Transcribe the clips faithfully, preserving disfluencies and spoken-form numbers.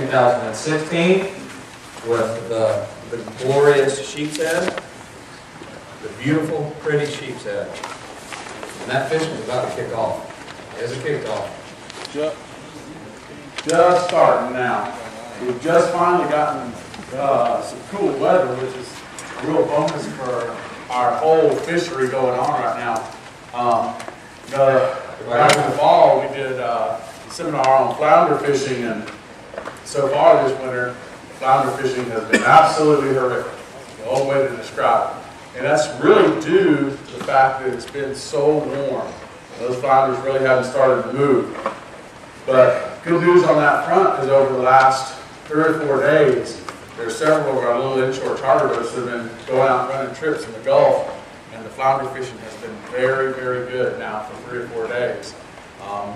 thousand sixteen with the, the glorious Sheepshead, the beautiful, pretty Sheepshead. And that fishing is about to kick off. It's a kickoff. Just, just starting now. We've just finally gotten uh, some cool weather, which is a real bonus for our whole fishery going on right now. Um, the, back in the fall, we did uh, a seminar on flounder fishing, and so far this winter, flounder fishing has been absolutely horrific. The only way to describe it. And that's really due to the fact that it's been so warm. Those flounders really haven't started to move. But good news on that front is over the last three or four days, there's several of our little inshore charter boats that have been going out running trips in the Gulf, and the flounder fishing has been very, very good now for three or four days. Um,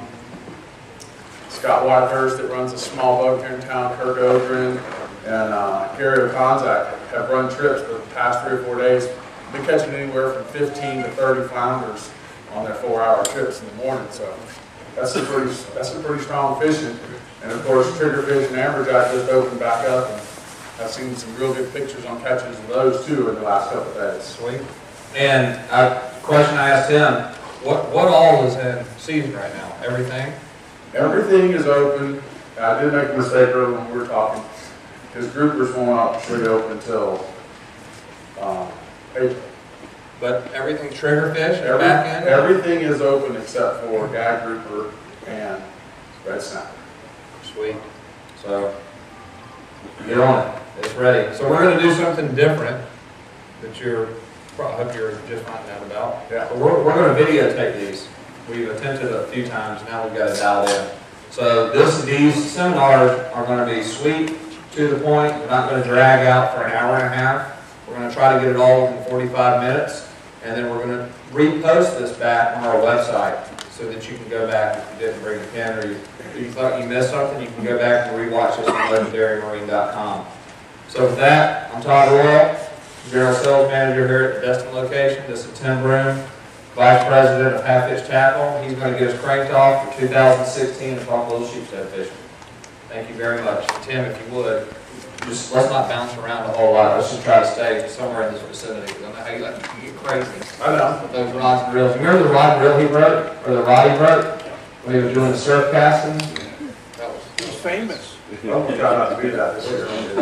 Scott Whitehurst that runs a small boat here in town, Kirk Ogren, and uh, Gary O'Konzak have run trips for the past three or four days. Been catching anywhere from fifteen to thirty flounders on their four-hour trips in the morning. So that's some pretty that's some pretty strong fishing. And of course, triggerfish and amberjack just opened back up, and I've seen some real good pictures on catches of those too in the last couple of days. Sweet. And a question I asked him: what what all is in season right now? Everything. Everything is open. I did make a mistake earlier when we were talking. His groupers won't actually open until um, April. But everything triggerfish and Every, back end? Everything is open except for gag grouper and red snapper. Sweet. So get on it. It's ready. So we're going to do something different that you're, I hope you're just finding out about. Yeah. But we're, we're going to videotape these. We've attempted a few times. Now we've got it dialed in. So this, these seminars are going to be sweet, to the point. We're not going to drag out for an hour and a half. We're going to try to get it all in forty-five minutes. And then we're going to repost this back on our website so that you can go back if you didn't bring a pen or you, you thought you missed something, you can go back and rewatch this on legendary marine dot com. So with that, I'm Todd Royal, General Sales Manager here at the Destin location. This is Tim Broom, Vice President of Half Hitch Tackle. He's going to get us cranked off for two thousand sixteen and talk a little sheepshead fishing. Thank you very much. Tim, if you would, just let's not bounce around a whole lot. Let's just try to stay somewhere in this vicinity. I don't know how you let you get crazy. I know. With those rods and reels. Remember the rod and reel he broke? Or the rod he broke? When he was doing the surf casting? That was, it was famous. Oh, we'll try not to do that this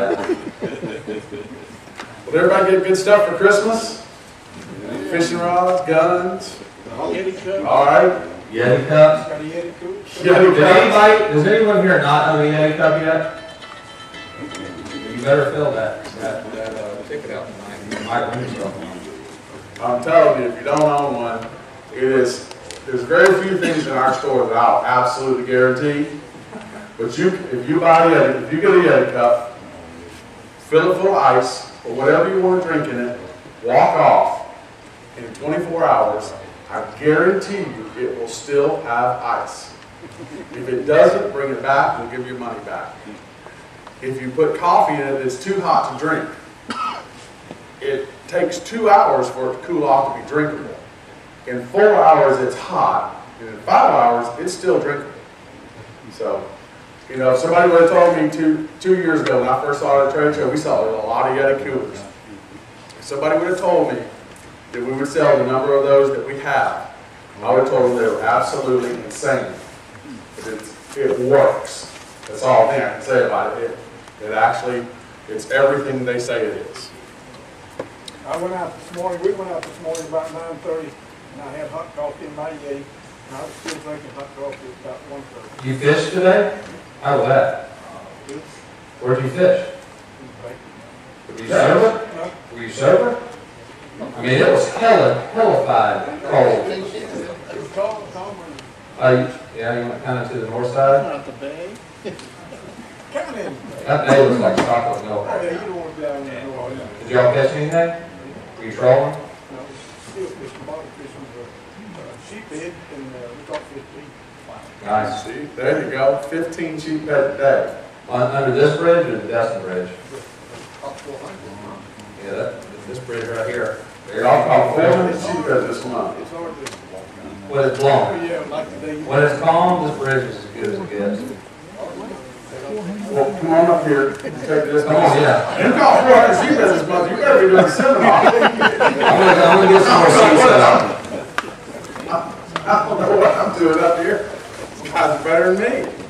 year. Will everybody get good stuff for Christmas? Fishing rods, guns. Yeti cup. All right. Yeti cups. Got a Yeti cup. Yeti Did anybody, does anyone here not own a Yeti cup yet? You better fill that, that, that uh, ticket out tonight. You might win yourself one. I'm telling you, if you don't own one, it is, there's very few things in our store that I'll absolutely guarantee. But you, if you buy a, if you get a Yeti cup, fill it full of ice, or whatever you want to drink in it, walk off, in twenty-four hours, I guarantee you it will still have ice. If it doesn't, bring it back, we'll give you your money back. If you put coffee in it that's too hot to drink, it takes two hours for it to cool off to be drinkable. In four hours it's hot, and in five hours it's still drinkable. So, you know, if somebody would have told me two, two years ago when I first saw it at a trade show, we saw a lot of Yeti coolers. If somebody would have told me that we would sell the number of those that we have, I would have told them they were absolutely insane. But it's, it works. That's all I think I can say about it. It, it actually, it's everything they say it is. I went out this morning, we went out this morning about nine thirty, and I had hot coffee in my Yeti, and I was still drinking hot coffee at about one thirty. You fished today? How was that? Where'd you fish? Were you sober? No. Were you sober? I mean, it was hella, hellified cold. It was cold, calmer. Uh, yeah, you went kind of to the north side? Not the bay. Kind of. That day was like chocolate milk. Oh, yeah, you don't want to be out in the north. Did y'all catch anything? Were you trolling? No, still fishing, bottom fishing, uh, sheephead, and uh, we caught fifteen. Nice. See, there you go, fifteen sheephead a day. On, under this bridge or the Destin bridge? Up four hundred. Yeah, that, this bridge right here. There I'll call four hundred sheephead this month. It's hard to. When it's blown. Oh, yeah, like today. When it's calm, this bridge is as good as it gets. Well, come on up here, take this. Come on, yeah. You caught four hundred sheephead this month, you better be doing a seminar. I'm gonna, I'm gonna get some more seats set up. I don't know what I'm doing up here. You guys are better than me.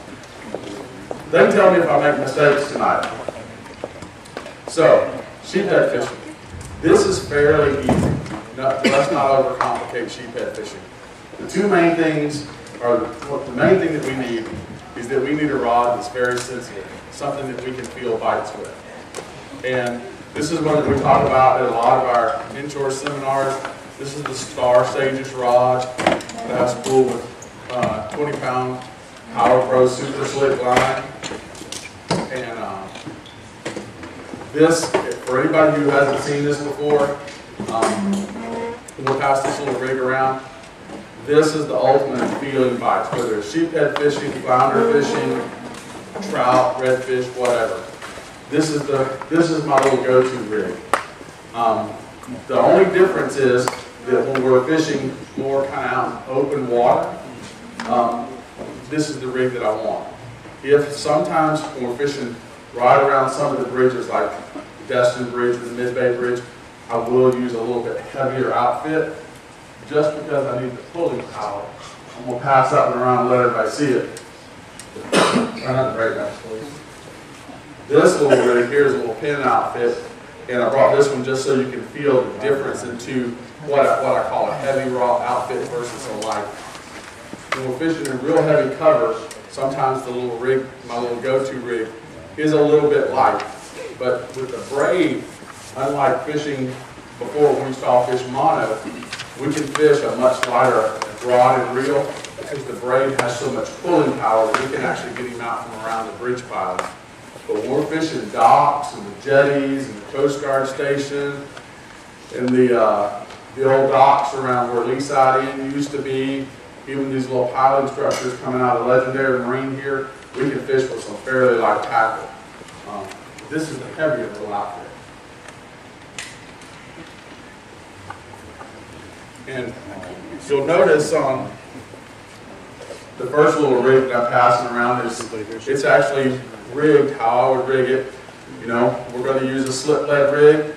They tell me if I make mistakes tonight. So, sheephead fishing. This is fairly easy. No, let's not overcomplicate sheephead fishing. The two main things are, well, the main thing that we need is that we need a rod that's very sensitive, something that we can feel bites with. And this is one that we talk about at a lot of our inshore seminars. This is the Star Stages rod that's full with uh, twenty pound Power Pro Super Slick line. And um, this, for anybody who hasn't seen this before, um, we'll pass this little rig around. This is the ultimate feeling bites, whether it's sheephead fishing, flounder fishing, trout, redfish, whatever. This is the this is my little go-to rig. Um, the only difference is that when we're fishing more kind of out in open water, um, this is the rig that I want. If sometimes when we're fishing right around some of the bridges, like the Destin Bridge or the Mid-Bay Bridge, I will use a little bit heavier outfit, just because I need the pulling power. I'm going to pass that one around and let everybody see it. Try not to break that, please. This little rig here is a little pin outfit, and I brought this one just so you can feel the difference into what I, what I call a heavy raw outfit versus a light. When we're fishing in real heavy cover, sometimes the little rig, my little go-to rig, is a little bit light. But with the braid, unlike fishing before when we saw fish mono, we can fish a much lighter rod and reel because the braid has so much pulling power that we can actually get him out from around the bridge pile. But when we're fishing docks and the jetties and the Coast Guard station and the, uh, the old docks around where Leaside Inn used to be, even these little piling structures coming out of Legendary Marine here, we can fish with some fairly light tackle. Um, this is the heavier little outfit. And you'll notice on the first little rig that I'm passing around, is it's actually rigged how I would rig it. You know, we're going to use a slip lead rig.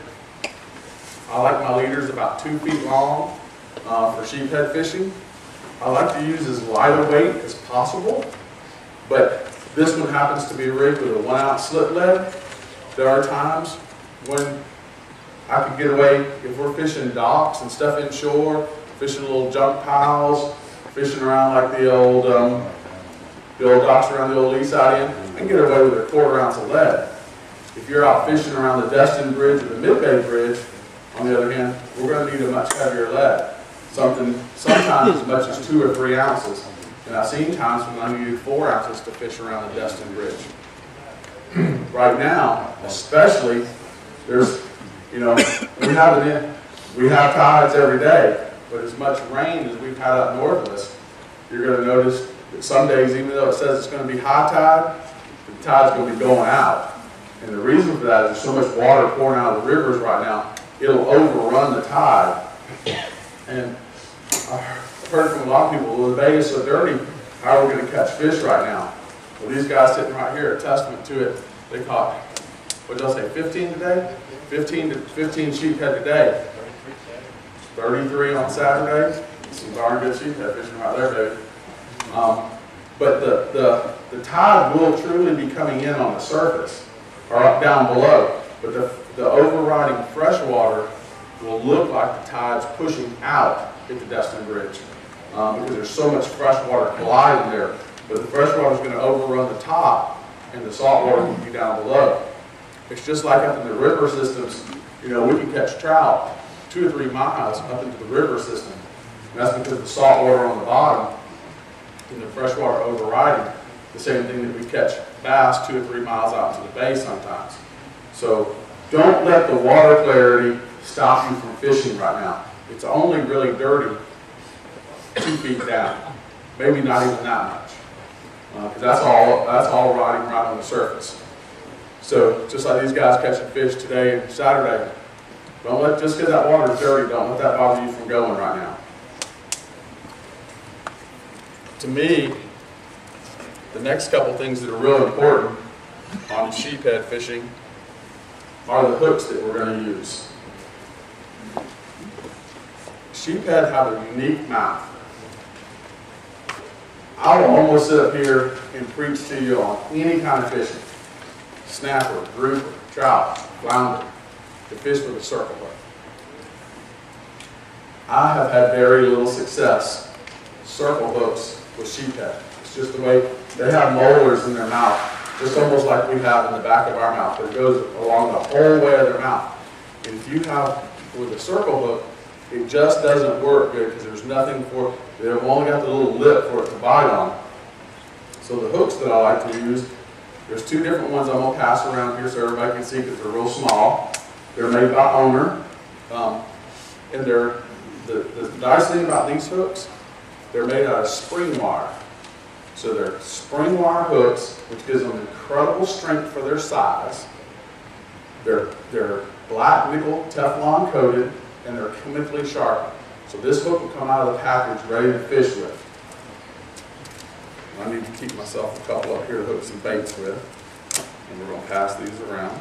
I like my leaders about two feet long uh, for sheephead fishing. I like to use as light a weight as possible, but this one happens to be rigged with a one ounce slip lead. There are times when I could get away, if we're fishing docks and stuff inshore, fishing little junk piles, fishing around like the old um, the old docks around the old Leaside Inn, I can get away with a quarter ounce of lead. If you're out fishing around the Destin Bridge or the Mid-Bay Bridge, on the other hand, we're going to need a much heavier lead. Something, sometimes as much as two or three ounces. And I've seen times when I needed four ounces to fish around the Destin Bridge. Right now, especially, there's, you know, we have it in, we have tides every day, but as much rain as we've had up north of us, you're going to notice that some days, even though it says it's going to be high tide, the tide's going to be going out. And the reason for that is there's so much water pouring out of the rivers right now, it'll overrun the tide. And I've heard from a lot of people, well, the bay is so dirty, how are we going to catch fish right now? Well, these guys sitting right here are a testament to it. They caught, what did I say, fifteen today? fifteen to fifteen sheephead today. thirty-three on Saturday. Some darn good sheephead fishing right there, baby. Um, but the, the, the tide will truly be coming in on the surface, or up down below. But the, the overriding fresh water will look like the tide's pushing out at the Destin Bridge. Um, because there's so much fresh water colliding there. But the fresh water is going to overrun the top, and the salt water will be down below. It's just like up in the river systems, you know, we can catch trout two or three miles up into the river system. And that's because the salt water on the bottom and the fresh water overriding, the same thing that we catch bass two or three miles out into the bay sometimes. So don't let the water clarity stop you from fishing right now. It's only really dirty two feet down, maybe not even that much, because uh, that's all that's all riding right on the surface. So just like these guys catching fish today and Saturday, don't let just because that water is dirty, don't let that bother you from going right now. To me, the next couple things that are real important on sheephead fishing are the hooks that we're going to use. Sheephead have a unique mouth. I will almost sit up here and preach to you on any kind of fishing. Snapper, grouper, trout, flounder, to fish with a circle hook. I have had very little success circle hooks with sheephead. It's just the way they have molars in their mouth, just almost like we have in the back of our mouth. It goes along the whole way of their mouth. And if you have with a circle hook, it just doesn't work good because there's nothing for, they've only got the little lip for it to bite on. So the hooks that I like to use, there's two different ones I'm going to pass around here so everybody can see because they're real small. They're made by Owner. Um, and they're, the, the nice thing about these hooks, they're made out of spring wire. So they're spring wire hooks, which gives them incredible strength for their size. They're, they're black nickel Teflon coated, and they're chemically sharpened. So this hook will come out of the package ready to fish with. I need to keep myself a couple up here to hook some baits with. And we're going to pass these around.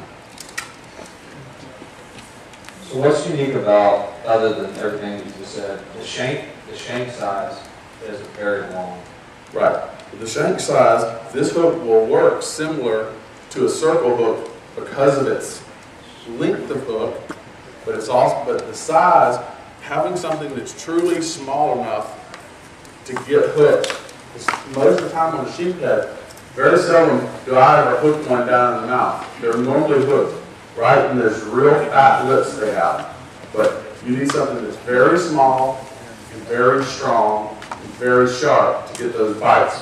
So what's unique about, other than everything you just said, the shank, the shank size is very long. Right. With the shank size, this hook will work similar to a circle hook because of its length of hook, but it's also, but the size, having something that's truly small enough to get hooked. Most of the time on a sheephead, very seldom do I ever hook one down in the mouth. They're normally hooked right in this real fat lips they have. But you need something that's very small and very strong and very sharp to get those bites.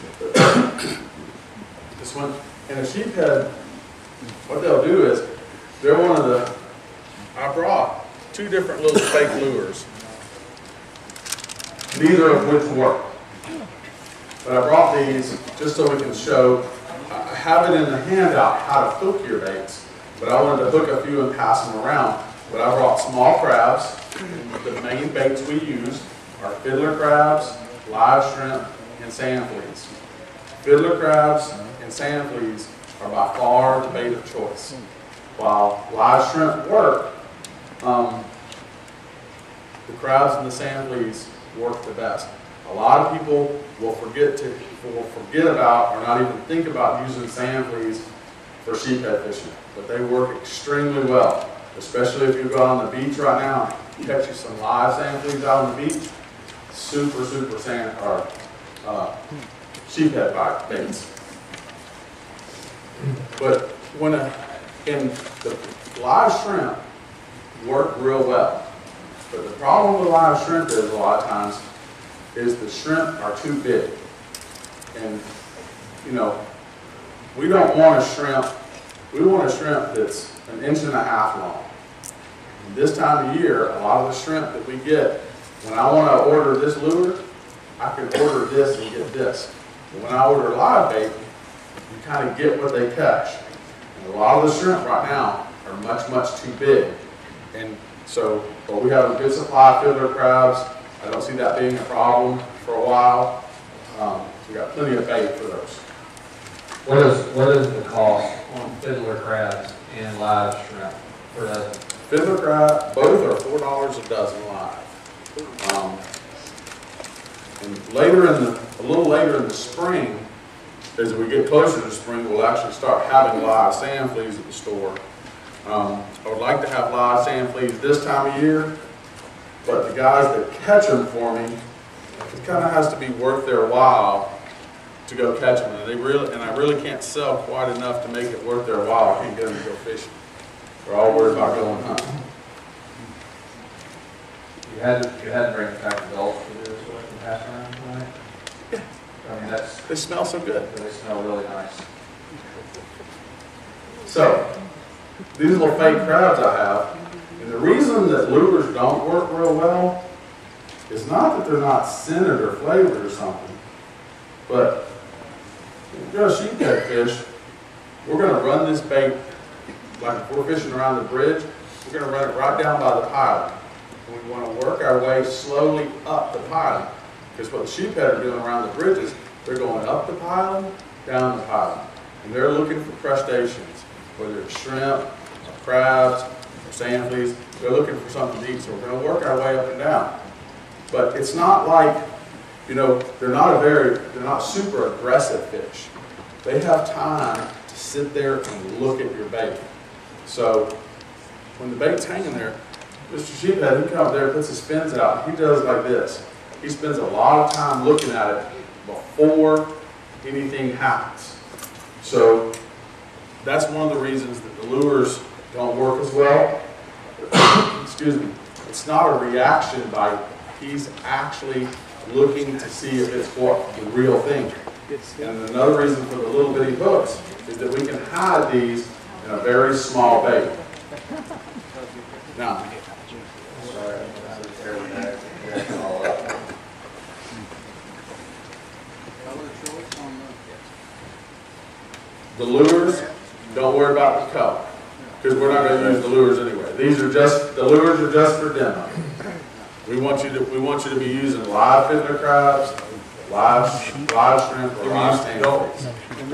This one, and a sheephead, what they'll do is, they're one of the, I brought two different little fake lures, neither of which work. But I brought these just so we can show, I have it in the handout how to hook your baits, but I wanted to hook a few and pass them around. But I brought small crabs. The main baits we use are fiddler crabs, live shrimp, and sand fleas. Fiddler crabs and sand fleas are by far the bait of choice. While live shrimp work, um, the crabs and the sand fleas work the best. A lot of people will forget to will forget about or not even think about using sand fleas for sheephead fishing, but they work extremely well. Especially if you go on the beach right now, you catch you some live sand fleas out on the beach, super super sand or uh, sheephead bite baits. But when a and the live shrimp work real well, but the problem with live shrimp is a lot of times is the shrimp are too big. And, you know, we don't want a shrimp, we want a shrimp that's an inch and a half long. And this time of year, a lot of the shrimp that we get, when I want to order this lure, I can order this and get this. But when I order live bait, you kind of get what they catch. And a lot of the shrimp right now are much, much too big. And so, but we have a good supply of fiddler crabs. I don't see that being a problem for a while. Um, we got plenty of bait for those. What is what is the cost on fiddler crabs and live shrimp per dozen? Fiddler crab, both are four dollars a dozen live. Um, and later in the, a little later in the spring, as we get closer to spring, we'll actually start having live sand fleas at the store. Um, I would like to have live sand fleas this time of year. But the guys that catch them for me, it kind of has to be worth their while to go catch them. And they really, and I really can't sell quite enough to make it worth their while. I can't get them to go fishing. They're all worried about going hunting. You had to, you had to bring back adults to do this so I can pass around tonight? Yeah. I mean, that's, They smell so good. they smell really nice. So, these little fake crabs I have, and the reason that lures don't work real well is not that they're not scented or flavored or something, but if you're a sheephead fish, we're going to run this bait, like if we're fishing around the bridge, we're going to run it right down by the piling. And we want to work our way slowly up the piling, because what the sheephead are doing around the bridges, they're going up the piling, down the piling. and they're looking for crustaceans, whether it's shrimp, or crabs, or sand fleas. They're looking for something to eat, so we're going to work our way up and down. But it's not like, you know, they're not a very, they're not super aggressive fish. They have time to sit there and look at your bait. So when the bait's hanging there, Mister Sheephead, he comes up there, puts his fins out, he does like this. He spends a lot of time looking at it before anything happens. So that's one of the reasons that the lures don't work as well. Excuse me. It's not a reaction bite. He's actually looking to see if it's what the real thing. And another reason for the little bitty hooks is that we can hide these in a very small bait. Now, the lures, don't worry about the color, because we're not going to use the lures anyway. These are just, the lures are just for demo. We want you to, we want you to be using live fiddler crabs, live, live shrimp, or live sandflies.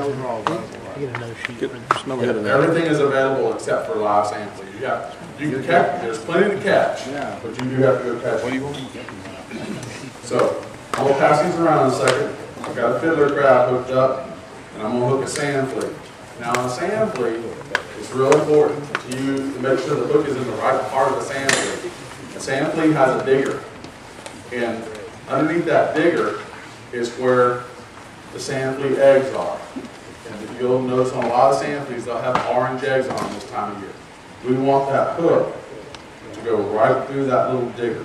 Everything is available except for live sandflies. You have, you can catch, there's plenty to catch, but you do have to go catch them. So, I'm going to pass these around in a second. I've got a fiddler crab hooked up, and I'm going to hook a sand flea. Now, on a sand flea, it's real important to you to make sure the hook is in the right part of the sand flea. A sand flea has a digger, and underneath that digger is where the sand flea eggs are. And you'll notice on a lot of sand fleas, they'll have orange eggs on them this time of year. We want that hook to go right through that little digger.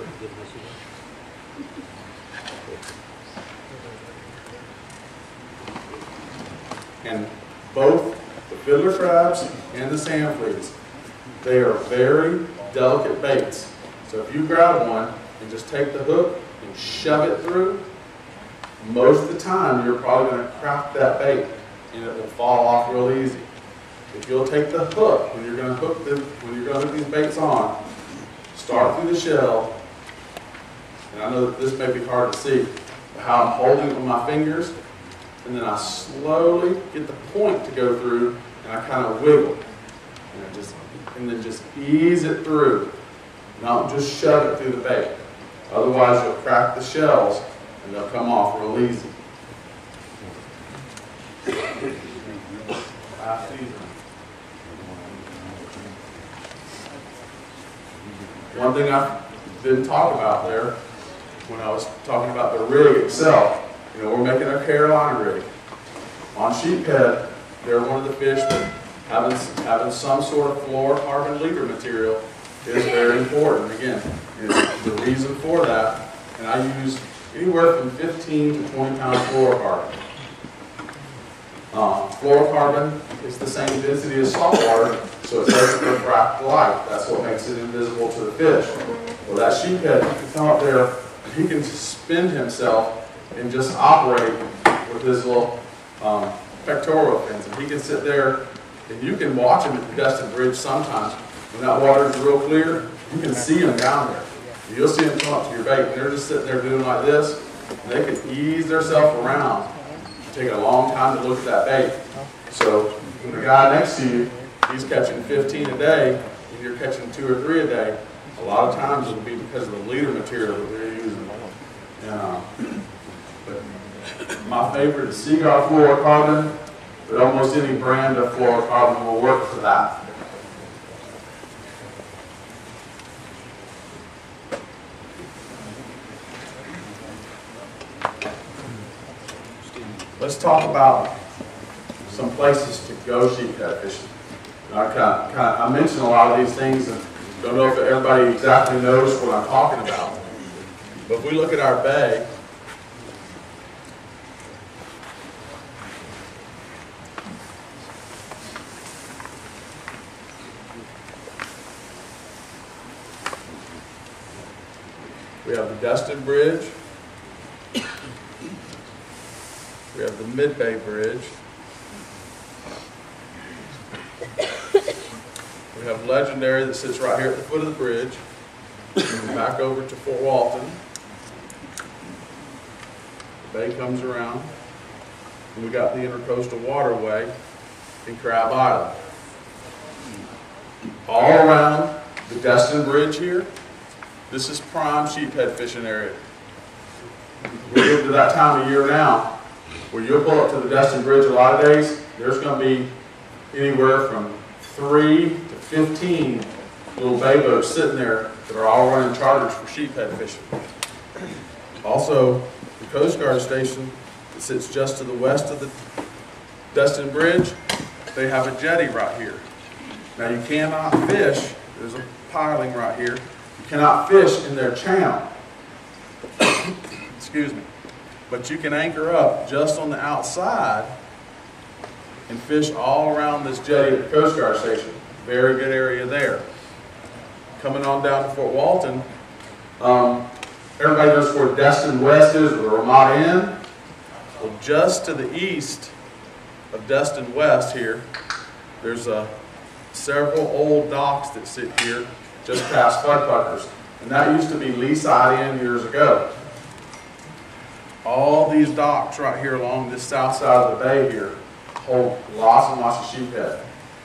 And both the fiddler crabs and the sand fleas, they are very delicate baits. So if you grab one and just take the hook and shove it through, most of the time you're probably going to crack that bait and it will fall off real easy. If you'll take the hook when you're going to hook the, when you're going to hook these baits on, start through the shell, and I know that this may be hard to see, but how I'm holding it with my fingers, and then I slowly get the point to go through, and I kind of wiggle, and, I just, and then just ease it through. Don't just shove it through the bait. Otherwise, you'll crack the shells, and they'll come off real easy. Last season. One thing I didn't talk about there, when I was talking about the rig itself, you know, we're making a Carolina rig. On Sheephead, they're one of the fish that having, having some sort of fluorocarbon leader material is very important. Again, the reason for that, and I use anywhere from fifteen to twenty pounds fluorocarbon. Uh, fluorocarbon is the same density as salt water, so it doesn't refract light. That's what makes it invisible to the fish. Well, that sheephead, he can come up there and he can spin himself and just operate with his little um, pectoral fins. And he can sit there, and you can watch him at the Destin Bridge sometimes. When that water is real clear, you can see them down there. You'll see them come up to your bait, and they're just sitting there doing like this, and they can ease themselves around. Take a long time to look at that bait. So when the guy next to you, he's catching fifteen a day, and you're catching two or three a day, a lot of times it'll be because of the leader material that they're using. And, uh, but my favorite is Seagull fluorocarbon, but almost any brand of fluorocarbon will work for that. Let's talk about some places to go sheephead fishing. I, kind of, kind of, I mentioned a lot of these things and don't know if everybody exactly knows what I'm talking about. But if we look at our bay, we have the Destin Bridge. We have the Mid-Bay Bridge. We have Legendary that sits right here at the foot of the bridge. And back over to Fort Walton. The bay comes around. And we got the Intercoastal Waterway. in Crab Island. All around the Destin Bridge here, this is prime sheephead fishing area. We're into that time of year now where you'll pull up to the Destin Bridge a lot of days, there's going to be anywhere from three to fifteen little bay boats sitting there that are all running charters for sheephead fishing. Also, the Coast Guard station that sits just to the west of the Destin Bridge, they have a jetty right here. Now you cannot fish, there's a piling right here, you cannot fish in their channel. Excuse me. But you can anchor up just on the outside and fish all around this jetty at the Coast Guard station. Very good area there. Coming on down to Fort Walton, um, everybody knows where Destin West is, or the Ramada Inn. Well, just to the east of Destin West here, there's a several old docks that sit here just past Floodpuckers. And that used to be Leaside Inn years ago. All these docks right here along this south side of the bay here hold lots and lots of sheephead.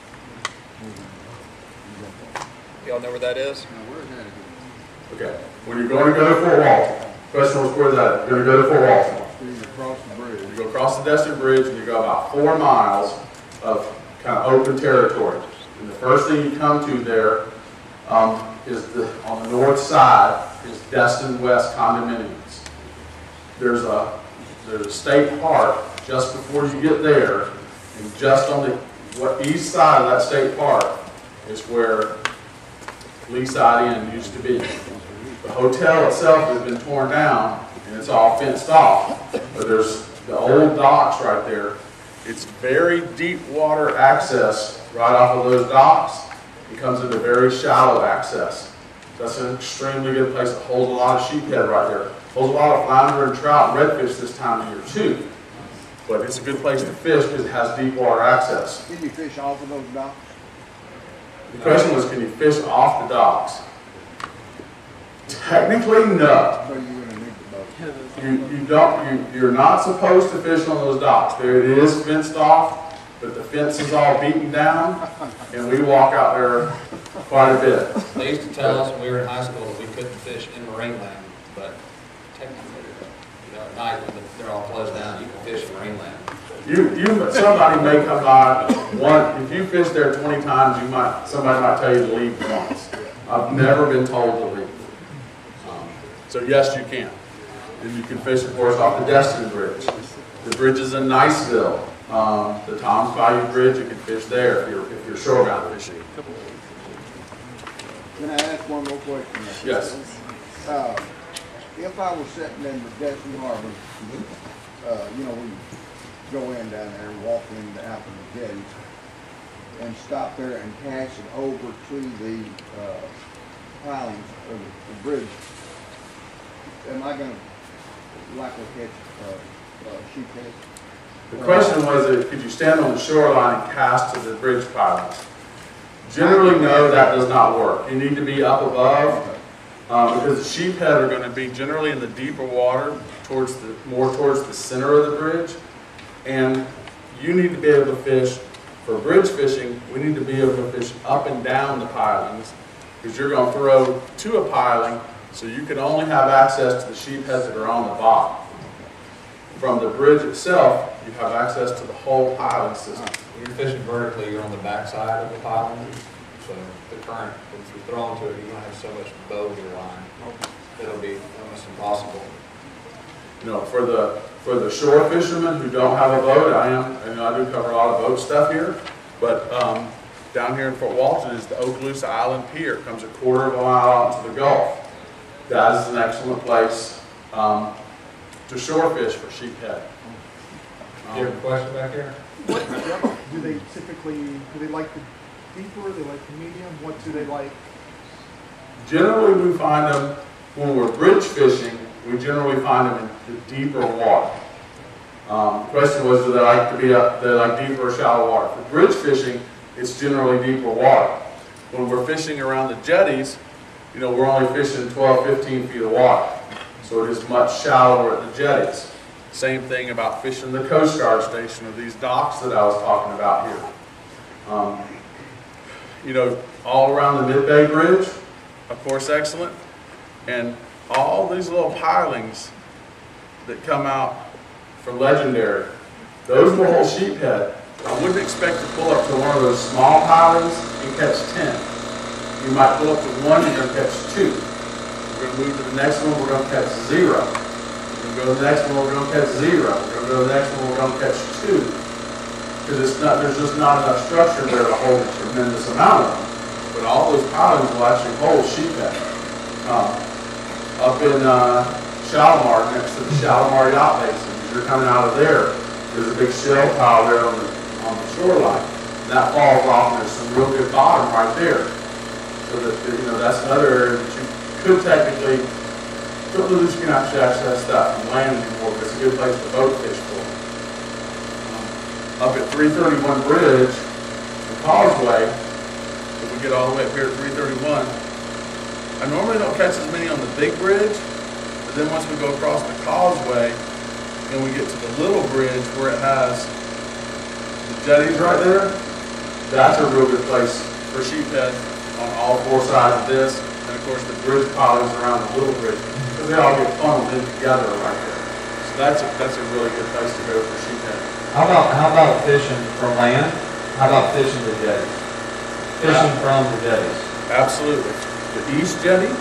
Y'all know where that is? Okay, when you're going to go to Fort Walton, question was where's that? You're going to go to Fort Walton. You cross the bridge. You go across the Destin Bridge and you go about four miles of kind of open territory. And the first thing you come to there um, is the, on the north side is Destin West condominiums. There's a there's a state park just before you get there, and just on the what east side of that state park is where Leaside Inn used to be. The hotel itself has been torn down and it's all fenced off, but there's the old docks right there. It's very deep water access right off of those docks. It comes into very shallow access. That's an extremely good place that holds a lot of sheephead right there. Holds a lot of flounder and trout and redfish this time of year too. But it's a good place to fish because it has deep water access. Can you fish off of those docks? The question was, can you fish off the docks? Technically, no. So you're gonna need the boat. You, you don't, you, you're not supposed to fish on those docks. There it is fenced off, but the fence is all beaten down, and we walk out there quite a bit. They used to tell us when we were in high school that we couldn't fish in marineland, but technically, you know, at night when they're all closed down, you can fish in marineland. You, you, somebody may come by, one, if you fish there twenty times, you might, somebody might tell you to leave once. I've never been told to leave. Um, so yes, you can. And you can fish, of course, off the Destin Bridge. The bridge is in Niceville. Um, the Tom's Bayou Bridge, you can fish there if you're, if you're shoreline fishing. Can I ask one more question? Yes. Uh, if I was sitting in the Destin Harbor, uh, you know, we go in down there and walk in the out of the jetty and stop there and cast it over to the uh, pilings of the, the bridge, am I going to likely catch uh, uh, sheephead? The question was, uh, could you stand on the shoreline and cast to the bridge pilings? Generally, no, that does not work. You need to be up above um, because the sheephead are going to be generally in the deeper water, towards the more towards the center of the bridge. And you need to be able to fish, for bridge fishing, we need to be able to fish up and down the pilings because you're going to throw to a piling, so you can only have access to the sheepheads that are on the bottom. From the bridge itself, you have access to the whole piling system. When you're fishing vertically, you're on the back side of the piling, so the current, if you throw into it, you're going to have so much bow in your line. It'll be almost impossible. You know, for the for the shore fishermen who don't have a boat, I am, and I do cover a lot of boat stuff here, but um, down here in Fort Walton is the Okaloosa Island Pier. It comes a quarter of a mile out into the Gulf. That is an excellent place um, to shore fish for sheephead. Do you have a question back here? What do they typically, do they like the deeper, do they like the medium? What do they like? Generally, we find them, when we're bridge fishing, we generally find them in the deeper water. Um, the question was, do they like to be up, do they like deeper or shallow water? For bridge fishing, it's generally deeper water. When we're fishing around the jetties, you know, we're only fishing twelve, fifteen feet of water. So it is much shallower at the jetties. Same thing about fishing the Coast Guard station or these docks that I was talking about here. Um, you know, all around the mid-bay bridge, of course, excellent. And all these little pilings that come out from Legendary, those will hold sheephead. I wouldn't expect to pull up to one of those small pilings and catch ten. You might pull up to one, you're going to catch two. We're going to move to the next one, we're going to catch zero. We're going to go to the next one, we're going to catch zero. We're going to go to the next one, we're going to catch two. Because it's not, there's just not enough structure there to hold a tremendous amount of them. But all those pilings will actually hold sheephead. Um, up in uh, Shalimar, next to the Shalimar Yacht Basin, as you're coming out of there, there's a big shell pile there on the, on the shoreline. And that falls off, and there's some real good bottom right there. So that, you know, that's another area that you could technically, don't lose you can actually access that from land anymore, but it's a good place to boat fish for. Um, up at three thirty-one Bridge, the causeway, if we get all the way up here at three thirty-one, I normally don't catch as many on the big bridge, but then once we go across the causeway, and we get to the little bridge where it has the jetties right there, that's a real good place for sheephead on all four sides of this, and of course the bridge pilings around the little bridge, because they all get funneled in together right there. So that's a, that's a really good place to go for sheephead. How about, how about fishing from land? How about fishing the jetties? Fishing yeah. from the jetties. Absolutely. The east jetty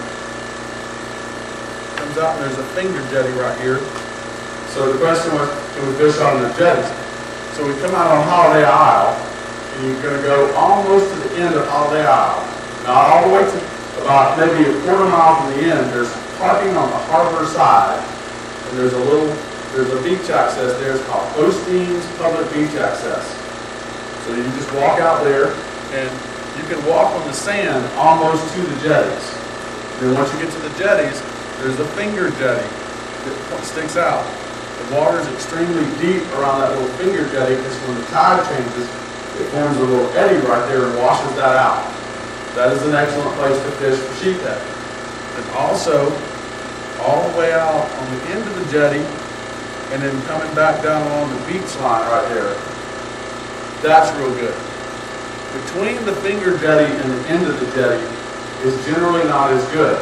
comes out and there's a finger jetty right here. So the question was, can we fish on the jetties? So we come out on Holiday Isle, and you're going to go almost to the end of Holiday Isle. Not all the way to about maybe a quarter mile from the end. There's parking on the harbor side, and there's a little, there's a beach access there. It's called Osteen's Public Beach Access. So you just walk out there, and you can walk on the sand almost to the jetties. And then once you get to the jetties, there's a finger jetty that sticks out. The water is extremely deep around that little finger jetty because when the tide changes, it forms a little eddy right there and washes that out. That is an excellent place to fish for sheephead. And also, all the way out on the end of the jetty, and then coming back down along the beach line right there, that's real good. Between the finger jetty and the end of the jetty is generally not as good.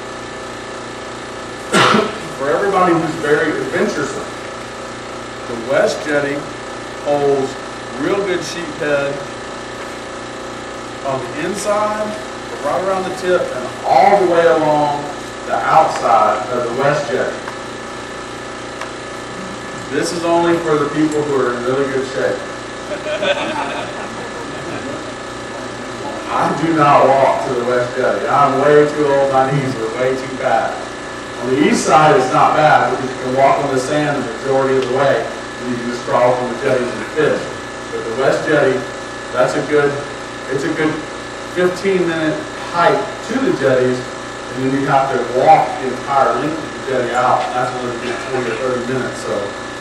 For everybody who's very adventuresome, the west jetty holds real good sheephead on the inside, right around the tip, and all the way along the outside of the west jetty. This is only for the people who are in really good shape. I do not walk to the west jetty. I'm way too old, my knees are way too bad. On the east side, it's not bad because you can walk on the sand the majority of the way, and you can just crawl from the jetties and fish. But the west jetty, that's a good, it's a good fifteen minute hike to the jetties, and then you have to walk the entire length of the jetty out, and that's only a good twenty or thirty minutes. So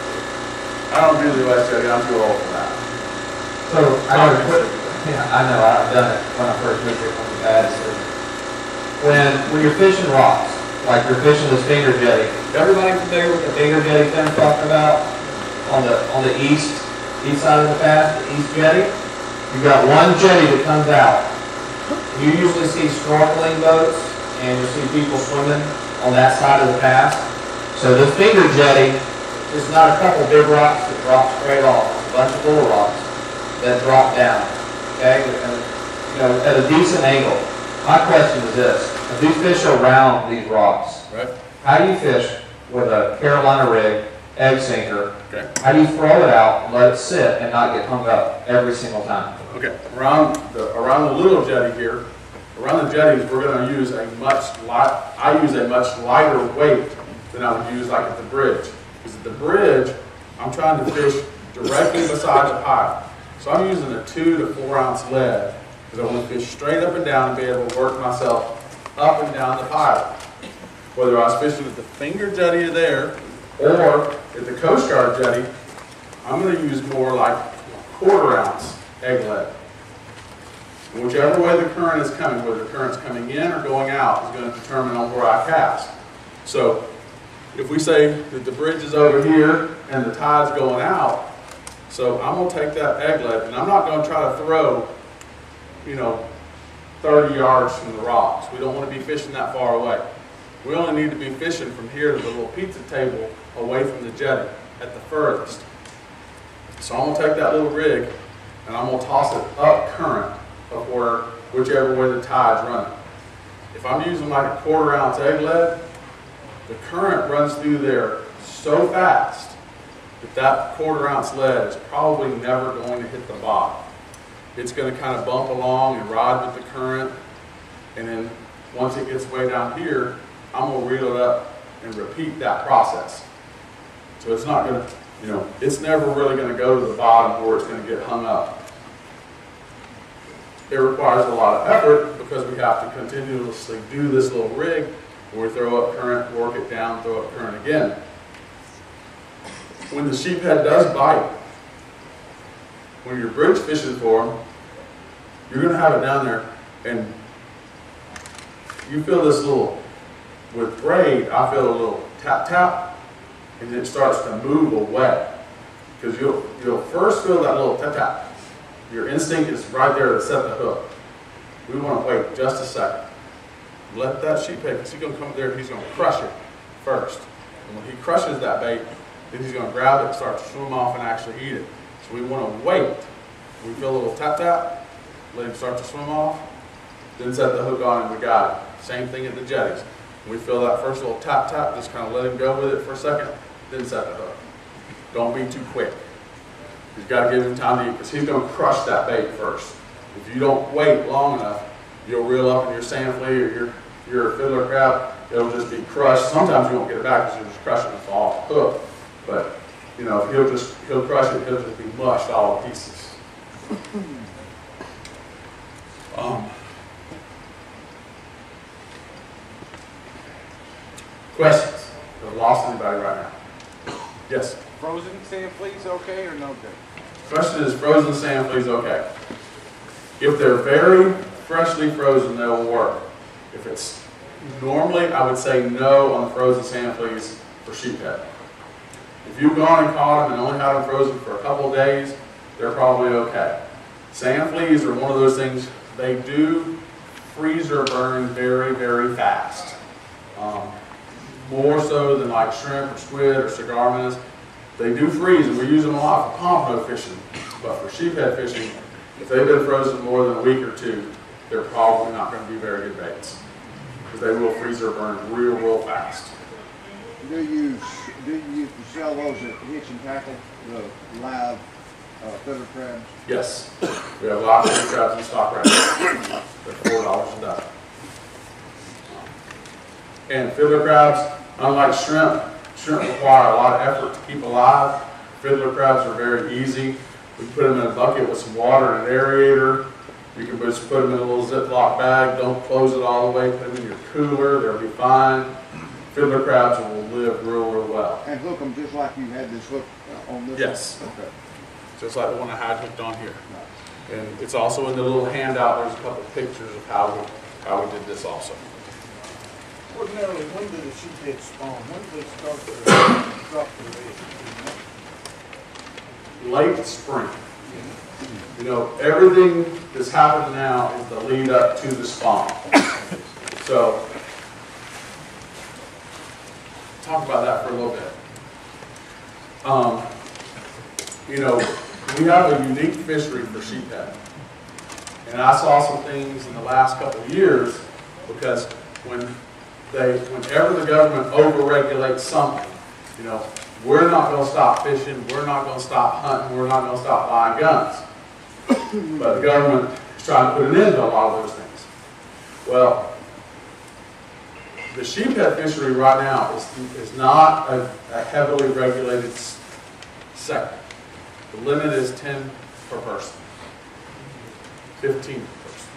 I don't do the west jetty, I'm too old for that. So I got a quick, yeah, I know, I've done it when I first moved here from the bad. So when, when you're fishing rocks, like you're fishing this finger jetty, everybody familiar with the finger jetty thing I'm talking about? On the on the east east side of the pass, the east jetty, you've got one jetty that comes out. You usually see snorkeling boats and you see people swimming on that side of the pass. So the finger jetty is not a couple big rocks that drop straight off. It's a bunch of little rocks that drop down. Okay? And, you know, at a decent angle. My question is this. If you fish around these rocks, right? How do you fish with a Carolina rig, egg sinker? Okay. How do you throw it out, let it sit, and not get hung up every single time? Okay. Around the around the little jetty here, around the jetties, we're going to use a much light. I use a much lighter weight than I would use like at the bridge. Because at the bridge, I'm trying to fish directly beside the pipe, so I'm using a two to four ounce lead because I want to fish straight up and down and be able to work myself up and down the pipe. Whether I was fishing at the finger jetty there or at the Coast Guard jetty, I'm going to use more like quarter ounce egg lead. Whichever way the current is coming, whether the current's coming in or going out, is going to determine on where I cast. So if we say that the bridge is over here and the tide's going out, so I'm going to take that egg lead and I'm not going to try to throw you know, thirty yards from the rocks. We don't want to be fishing that far away. We only need to be fishing from here to the little pizza table away from the jetty at the furthest. So I'm gonna take that little rig and I'm gonna toss it up current of where, whichever way the tide's running. If I'm using like a quarter ounce egg lead, the current runs through there so fast that that quarter ounce lead is probably never going to hit the bottom. It's going to kind of bump along and ride with the current, and then once it gets way down here, I'm going to reel it up and repeat that process. So it's not going to, you know, it's never really going to go to the bottom where it's going to get hung up. It requires a lot of effort because we have to continuously do this little rig where we throw up current, work it down, throw up current again. When the sheephead does bite, when you're bridge fishing for them, you're going to have it down there and you feel this little, with braid, I feel a little tap tap and it starts to move away. Because you'll, you'll first feel that little tap tap. Your instinct is right there to set the hook. We want to wait just a second. Let that sheephead, because he's going to come there, he's going to crush it first. And when he crushes that bait, then he's going to grab it, start to swim off and actually eat it. So we want to wait. We feel a little tap tap, let him start to swim off, then set the hook on and we got it. Same thing at the jetties. When we feel that first little tap tap, just kind of let him go with it for a second, then set the hook. Don't be too quick. You've got to give him time to eat because he's going to crush that bait first. If you don't wait long enough, you'll reel up in your sand flea or your, your fiddler crab, it'll just be crushed. Sometimes you won't get it back because you're just crushing it off the hook. But, you know, he'll just, he'll crush it, he'll just be mushed all to pieces. Um, questions? Have I lost anybody right now? Yes? Frozen sand fleas okay or no good? Question is, frozen sand fleas okay? If they're very freshly frozen, they will work. If it's normally, I would say no on the frozen sand fleas for sheephead. If you've gone and caught them and only had them frozen for a couple of days, they're probably okay. Sand fleas are one of those things, they do freezer burn very, very fast. Um, more so than like shrimp or squid or cigar minnows. They do freeze, and we use them a lot for pompano fishing. But for sheephead fishing, if they've been frozen more than a week or two, they're probably not going to be very good baits. Because they will freezer burn real, real fast. Do you, do you sell those at Hitch and Tackle, the live uh, feather crabs? Yes. We have live feather crabs in stock right now. They're four dollars a dozen. And fiddler crabs, unlike shrimp, shrimp require a lot of effort to keep alive. Fiddler crabs are very easy. We put them in a bucket with some water and an aerator. You can just put them in a little Ziploc bag. Don't close it all the way. Put them in your cooler. They'll be fine. Fiddler crabs will live real, real well. And hook them just like you had this hook on this Yes. one? Okay. Just like the one I had hooked on here. And it's also in the little handout. There's a couple of pictures of how we, how we did this also. Ordinarily, when do the sheephead spawn? When do they start to drop their eggs? Late spring. You know, everything that's happening now is the lead up to the spawn. So, talk about that for a little bit. Um, you know, we have a unique fishery for sheephead. And I saw some things in the last couple of years because when they, whenever the government over-regulates something, you know, we're not going to stop fishing, we're not going to stop hunting, we're not going to stop buying guns. But the government is trying to put an end to a lot of those things. Well, the sheephead fishery right now is, is not a, a heavily regulated sector. The limit is ten per person, fifteen per person.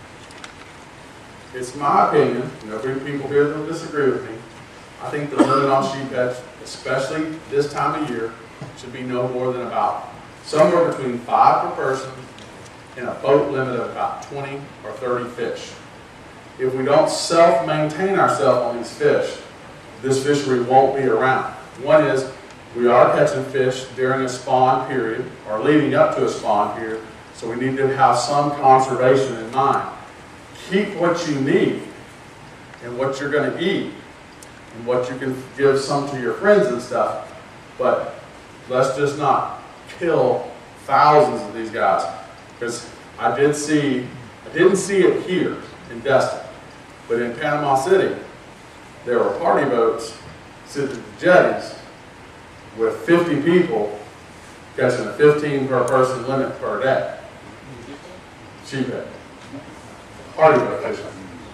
It's my opinion, and there'll be people here that will disagree with me, I think the limit on sheephead, especially this time of year, should be no more than about somewhere between five per person and a boat limit of about twenty or thirty fish. If we don't self-maintain ourselves on these fish, this fishery won't be around. One is, we are catching fish during a spawn period, or leading up to a spawn period, So we need to have some conservation in mind. Keep what you need and what you're going to eat and what you can give some to your friends and stuff, but let's just not kill thousands of these guys. Because I did see, I didn't see it here in Destin, but in Panama City, there were party boats sitting at the jetties with fifty people catching a fifteen per person limit per day. Sheephead. Party boat fishing.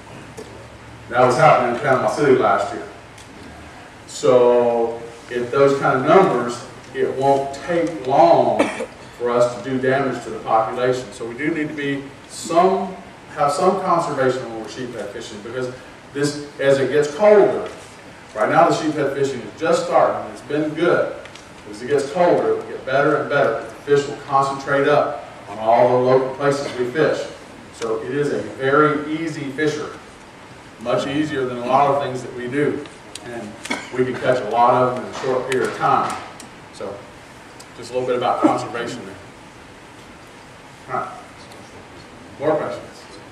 That was happening in Panama City last year. So, if those kind of numbers, it won't take long for us to do damage to the population. So we do need to be some, have some conservation when we're sheephead fishing, because this, as it gets colder, right now the sheephead fishing is just starting, it's been good. As it gets colder, it will get better and better. The fish will concentrate up on all the local places we fish. So it is a very easy fishery, much easier than a lot of things that we do. And we can catch a lot of them in a short period of time. So, just a little bit about conservation there. All right. More questions?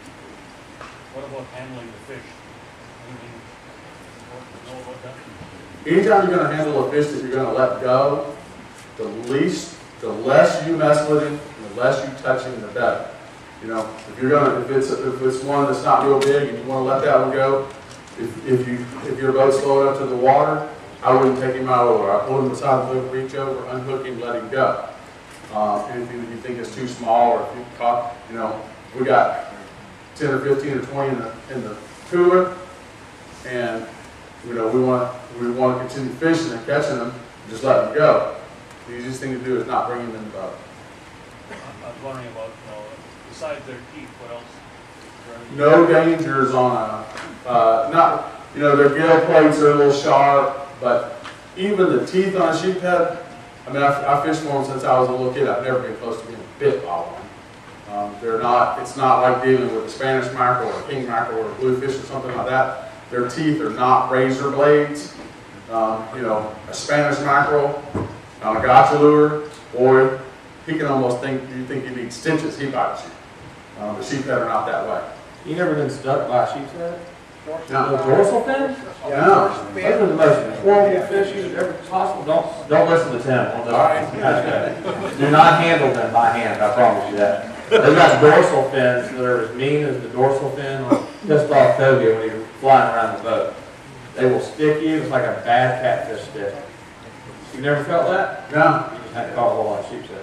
What about handling the fish? Anything you know about that? Anytime you're going to handle a fish that you're going to let go, the least, the less you mess with him, and the less you touch him, the better. You know, if you're going to, if it's if it's one that's not real big and you want to let that one go, if if you if your boat's low enough to the water, I wouldn't take him out over. I pull him beside the boat, reach over, unhook him, let him go. Uh, anything that you think is too small, or if you caught, you know, we got ten or fifteen or twenty in the in the cooler, and you know we want we want to continue fishing and catching them, just let them go. The easiest thing to do is not bring them in the boat. I was wondering about, you know, besides their teeth, what else? No dangers on a, uh, not, you know, their gill plates are a little sharp, but even the teeth on a sheephead, I mean, I, I fished for them since I was a little kid. I've never been close to being bit by one. Um, they're not, it's not like dealing with a Spanish mackerel or a king mackerel or a bluefish or something like that. Their teeth are not razor blades. Um, you know, a Spanish mackerel on a gotcha lure, or he can almost think, you think you need stitches, he bites you. Um, the sheephead are not that way. You never been stuck by a sheepshead? No. The dorsal fin? No. Those are the most horrible fish you've ever possible. Don't don't listen to Tim on this. Right. Do not handle them by hand, I promise you that. They've got dorsal fins that are as mean as the dorsal fin on Fishin Cobia when you're flying around the boat. They will stick you. It's like a bad catfish stick. You never felt that? No. You just had to call a whole lot of sheepshead.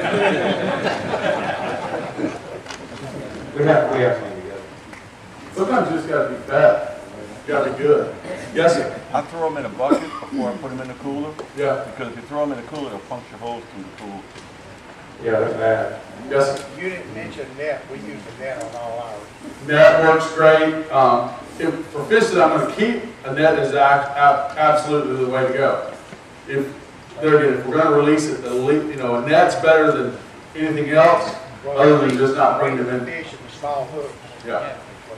we have we have something together. Sometimes you just got to be fat. You got to be good. Yes, sir. I throw them in a bucket before I put them in the cooler. Yeah. Because if you throw them in the cooler, they'll puncture holes through the pool. Yeah, that's bad. Yes, sir. You didn't mention net, we use a net on all ours. Net works great. Um, if, for fish that I'm going to keep, a net is act, ab, absolutely the way to go. If there again, if we're going to release it, the you know, a net's better than anything else, Well, other than just not bringing them in. Fish and small hooks. Yeah.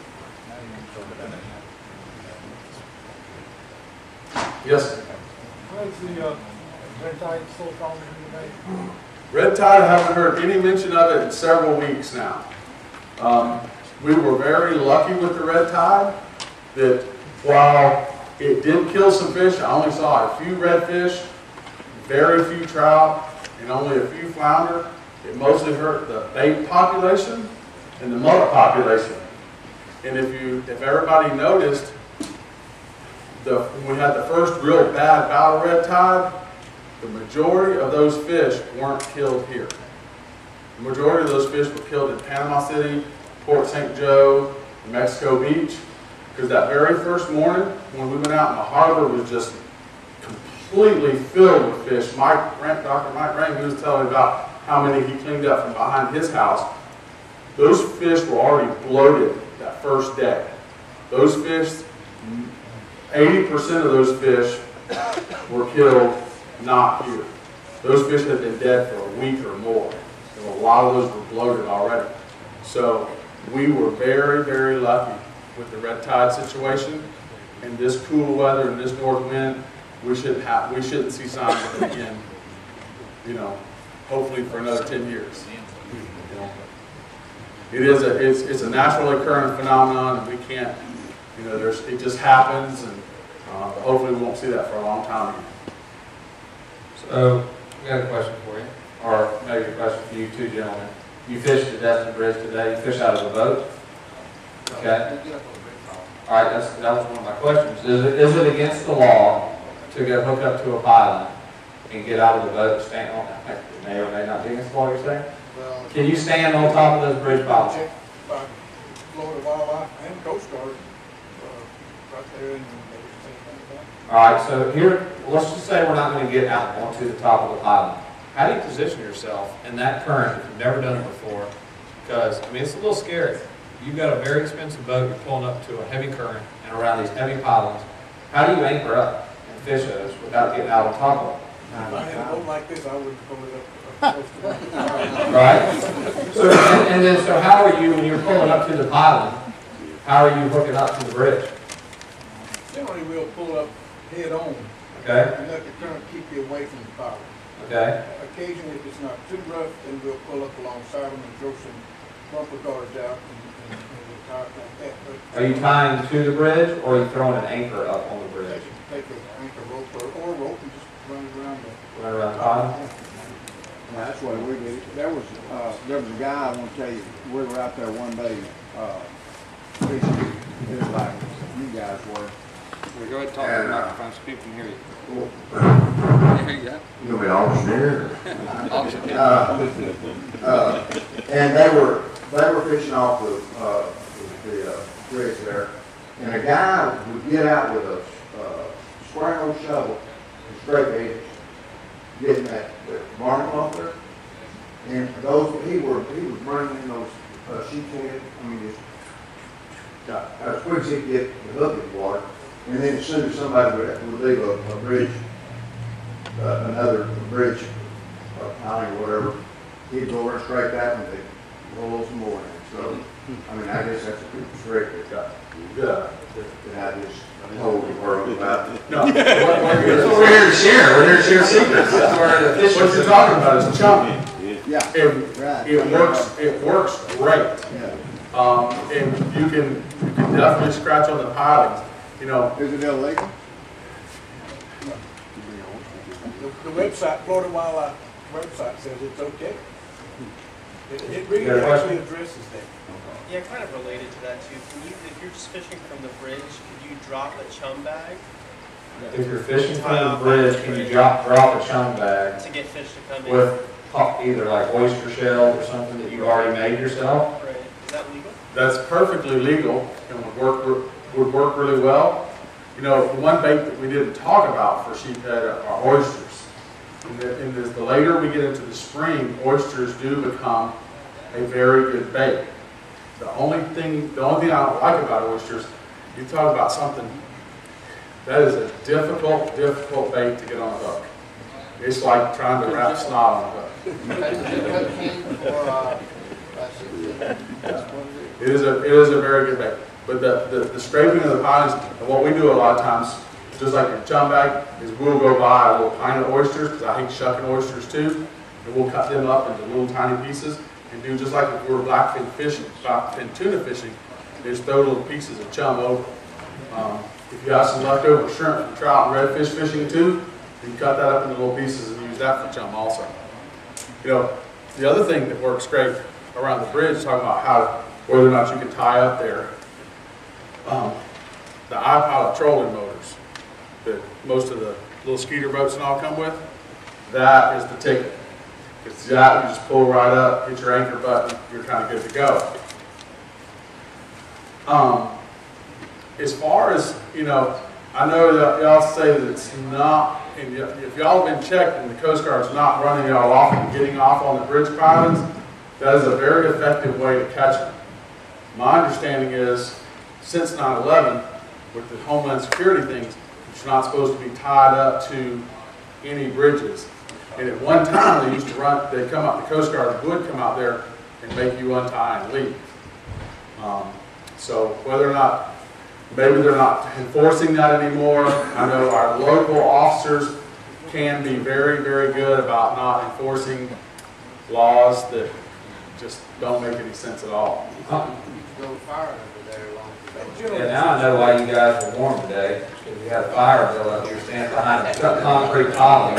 Yes, sir. Where's the uh, red tide still falling in the bay? Red tide, I haven't heard any mention of it in several weeks now. Um, we were very lucky with the red tide that while it did kill some fish, I only saw a few redfish, very few trout, and only a few flounder. It mostly hurt the bait population and the mullet population. And if you, if everybody noticed, the, when we had the first real bad bout of red tide, the majority of those fish weren't killed here. The majority of those fish were killed in Panama City, Port Saint Joe, and Mexico Beach, because that very first morning when we went out and the harbor was just completely filled with fish. Mike, Doctor Mike Rain, he was telling me about how many he cleaned up from behind his house. Those fish were already bloated that first day. Those fish, eighty percent of those fish were killed not here. Those fish had been dead for a week or more. And a lot of those were bloated already. So we were very, very lucky with the red tide situation. And this cool weather and this north wind, we shouldn't have we shouldn't see signs of it again, you know, hopefully for another ten years. You know, it is a it's it's a naturally occurring phenomenon, and we can't, you know, there's it just happens, and uh, hopefully we won't see that for a long time again. So, we got a question for you, or maybe a question for you two gentlemen. You fished the Destin Bridge today. You fished out of a boat. Okay. All right. That's that was one of my questions. Is it is it against the law to get hooked up to a pylon and get out of the boat and stand on it? It may or may not be against the law. You're saying? Well, Can you stand on top of those bridge pylons? check by Florida Wildlife and Coast Guard, uh, right there, and they were saying that. All right. So here, let's just say we're not going to get out onto the top of the pylon. How do you position yourself in that current if you've never done it before? Because, I mean, it's a little scary. You've got a very expensive boat, you're pulling up to a heavy current and around these heavy pylons. How do you anchor up and fish those without getting out on top of them? If I had a boat like this, I would pull it up uh, close to the Right? So, and, and then, so how are you, when you're pulling up to the pylon, how are you hooking up to the bridge? Generally, we'll pull up head on Okay? and let the current keep you away from the power. Okay? Occasionally, if it's not too rough, then we'll pull up alongside them and throw some bumper guards out and, and, and we'll tie it like that. But Are you tying to the bridge, or are you throwing an anchor up on the bridge? take, take an anchor rope or, or a rope and just run it around the Right around the pylon? Yeah, that's what we did. There was, uh, there was a guy, I want to tell you, we were out there one day, uh, fishing, just like you guys were. Well, go ahead and talk to the microphone so people can hear you. Well, There you go. You gonna be auctioneer? Auction. Uh, uh, and they were, they were fishing off the, uh, the, uh, bridge there. And a guy would get out with a, uh, square nose shovel, and straight edge, getting that, that barnacle off there. And those, he were, he was bringing in those, uh, sheepshead, I mean, just, got, as quick as he could get the hook in the water. And then as soon as somebody would, would leave a, a bridge, uh, another bridge, uh, piling or whatever, he'd go over and strike that and they'd roll some more in. So, I mean, I guess that's a good trick that got, uh, that I just told the world about. No, what, what you're, We're here to share. We're here to share secrets. That's where the fish what you're talking about is chum. Yeah, It, right. it works. It works great. Yeah. Um, and you can you can definitely scratch on the pilings. You know, Is it illegal? The, the website, Florida Wildlife website says it's okay. It, it really Yeah, actually addresses that. Yeah, kind of related to that too. Can you, if you're just fishing from the bridge, could you drop a chum bag If you're fishing from the bridge, can you drop, drop a chum bag to get fish to come in? with po- either like oyster shell or something that you already made yourself? Right. Is that legal? that's perfectly legal and would work would work really well. You know, the one bait that we didn't talk about for sheephead are oysters. In the, in the, the later we get into the spring, oysters do become a very good bait. The only thing, the only thing I don't like about oysters, you talk about something that is a difficult, difficult bait to get on a hook. It's like trying to wrap snot on a hook. It is a, it is a very good bait. But the, the, the scraping of the pines, and what we do a lot of times, just like your chum bag, is we'll go buy a little pint of oysters, because I hate shucking oysters too, and we'll cut them up into little tiny pieces, and do just like if we were blackfin fishing, blackfin tuna fishing, just throw little pieces of chum over. Um, if you have some leftover shrimp from trout and redfish fishing too, you can cut that up into little pieces and use that for chum also. You know, the other thing that works great around the bridge, talking about how, whether or not you can tie up there, um, the iPilot trolling motors that most of the little skeeter boats and all come with, that is the ticket. It's that, you just pull right up, hit your anchor button, you're kind of good to go. Um, as far as, you know, I know that y'all say that it's not, and if y'all have been checked and the Coast Guard's not running y'all off and getting off on the bridge pilings, that is a very effective way to catch them. My understanding is, since nine eleven, with the Homeland Security things, it's not supposed to be tied up to any bridges. And at one time, they used to run, they'd come out, the Coast Guard would come out there and make you untie and leave. Um, so whether or not, maybe they're not enforcing that anymore. I know our local officers can be very, very good about not enforcing laws that just don't make any sense at all. Huh? Go fire over there along the Yeah, now I know why you guys were warm today, because you had a fire bill up here standing behind a cut concrete piling.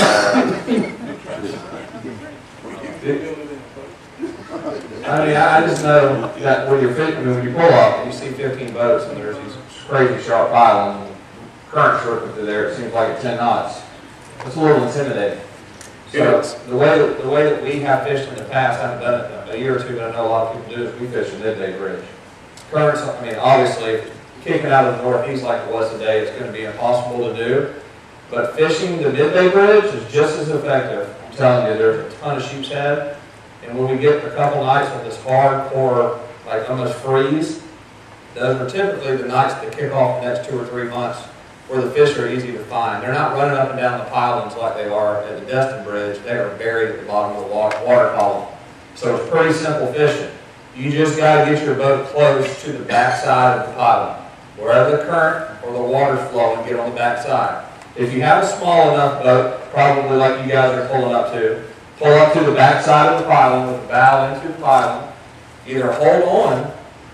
I mean, I just know that when you're fishing, I mean, when you pull up, and you see fifteen boats, and there's these crazy sharp pilings, and currents working through there, it seems like it's ten knots. It's a little intimidating. So the way that, the way that we have fished in the past, I haven't done it a year or two, but I know a lot of people do, is we fish a midday bridge. Currents, I mean, obviously, kicking out of the northeast like it was today, it's going to be impossible to do. But fishing the midday bridge is just as effective. I'm telling you, there's a ton of sheepshead. And when we get a couple nights of this hardcore, like almost freeze, those are typically the nights that kick off the next two or three months where the fish are easy to find. They're not running up and down the pilings like they are at the Destin Bridge. They are buried at the bottom of the water, water column. So it's pretty simple fishing. You just got to get your boat close to the backside of the piling. Wherever the current or the water's flowing, get on the backside. If you have a small enough boat, probably like you guys are pulling up to, pull up to the backside of the piling with the bow into the piling. Either hold on,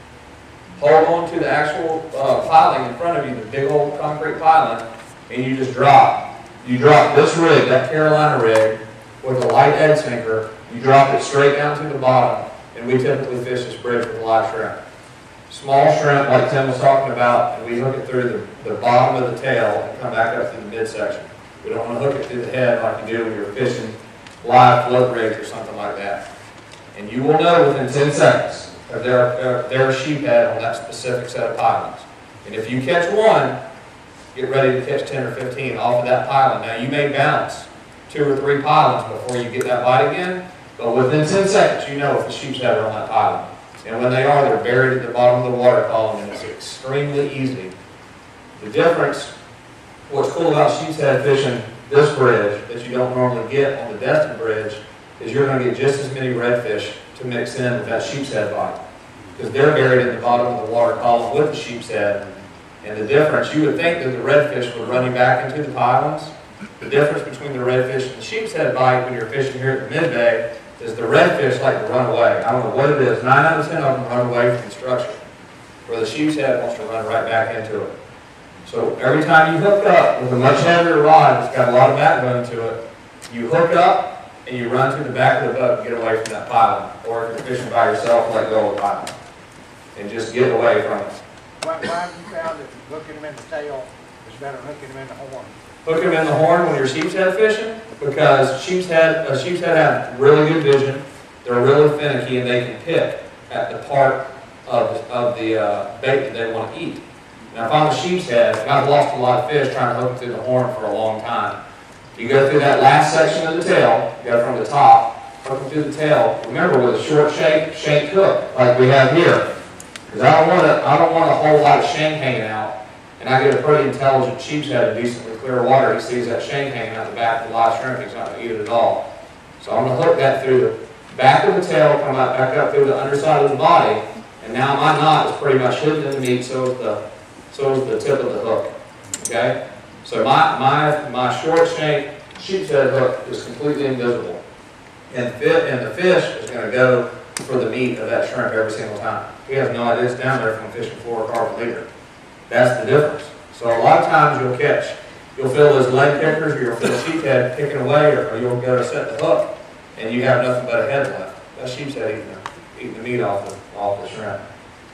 hold on to the actual uh, piling in front of you, the big old concrete piling, and you just drop. You drop this rig, that Carolina rig, with a light head sinker. You drop it straight down to the bottom, and we typically fish this bridge with live shrimp. Small shrimp, like Tim was talking about, and we hook it through the, the bottom of the tail and come back up through the midsection. We don't want to hook it through the head like you do when you're fishing live float rigs or something like that. And you will know within ten seconds if they're, if they're a sheephead on that specific set of pilings. And if you catch one, get ready to catch ten or fifteen off of that piling. Now you may bounce two or three pilings before you get that bite again, but within ten seconds you know if the sheepshead are on that piling. And when they are, they're buried at the bottom of the water column, and it's extremely easy. The difference, what's cool about sheepshead fishing this bridge that you don't normally get on the Destin Bridge, is you're going to get just as many redfish to mix in with that sheepshead bite. Because they're buried in the bottom of the water column with the sheepshead. And the difference, you would think that the redfish would run you back into the pilings. The difference between the redfish and the sheepshead bite when you're fishing here at the midday is the redfish like to run away. I don't know what it is. Nine out of ten of them run away from the structure, where the sheepshead wants to run right back into it. So every time you hook up with a much heavier rod that's got a lot of backbone to it, you hook up and you run to the back of the boat and get away from that piling. Or if you're fishing by yourself, let go of the piling and just get away from it. Why, why have you found that hooking them in the tail is better than hooking them in the horn? Hook them in the horn when you're sheepshead fishing, because sheepshead, uh, sheepshead have really good vision. They're really finicky, and they can pick at the part of the, of the uh, bait that they want to eat. Now, if I'm a sheepshead, and I've lost a lot of fish trying to hook through the horn for a long time, you go through that last section of the tail, you go from the top, hook them through the tail. Remember, with a short shank, shank hook, like we have here, because I don't want to, I don't want a whole lot of shank hanging out. And I get a pretty intelligent sheepshead in decently clear water. He sees that shank hanging out the back of the live shrimp. He's not going to eat it at all. So I'm going to hook that through the back of the tail, come out back up through the underside of the body, and now my knot is pretty much hidden in the meat. So is the so is the tip of the hook. Okay. So my my my short shank sheepshead hook is completely invisible, and fit and the fish is going to go for the meat of that shrimp every single time. He has no idea it's down there from fishing four carbon leader. That's the difference. So a lot of times you'll catch, you'll feel those leg kickers, or you'll feel sheephead kicking away, or, or you'll go to set the hook, and you have nothing but a head left. That sheepshead eating the, eating the meat off the, off the shrimp.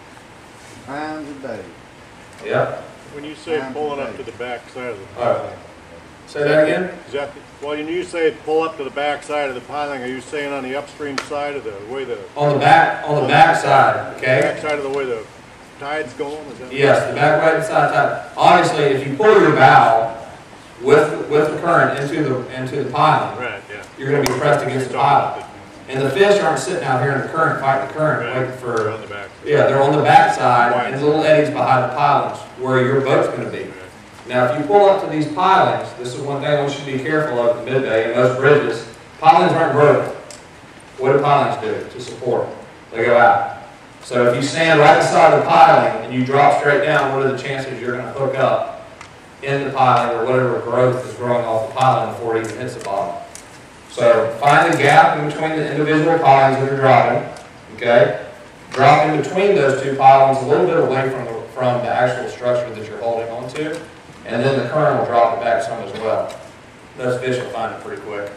Pounds a day. Yep. When you say pulling up to the back side of the All piling, right. Say that again? is that, well, when you say pull up to the back side of the piling, are you saying on the upstream side of the way the On the back, on the back side, okay? back side of the way the tide's going? Is that Yes, the back right side tide. Obviously, if you pull your bow with with the current into the into the piling, right? Yeah. you're going to be pressed against the piling. And the fish aren't sitting out here in the current, fighting the current, Right. waiting for. On the back. Yeah, they're on the back side, Wide. and little eddies behind the pilings where your boat's going to be. Now, if you pull up to these pilings, this is one thing we should be careful of at the midday in most bridges. Pilings aren't vertical. What do pilings do to support? They go out. So if you stand right beside the piling and you drop straight down, what are the chances you're going to hook up in the piling or whatever growth is growing off the piling before it even hits the bottom? So find the gap in between the individual pilings that are dropping, okay? Drop in between those two pylons, a little bit away from the, from the actual structure that you're holding onto, and then the current will drop it back some as well. Those fish will find it pretty quick.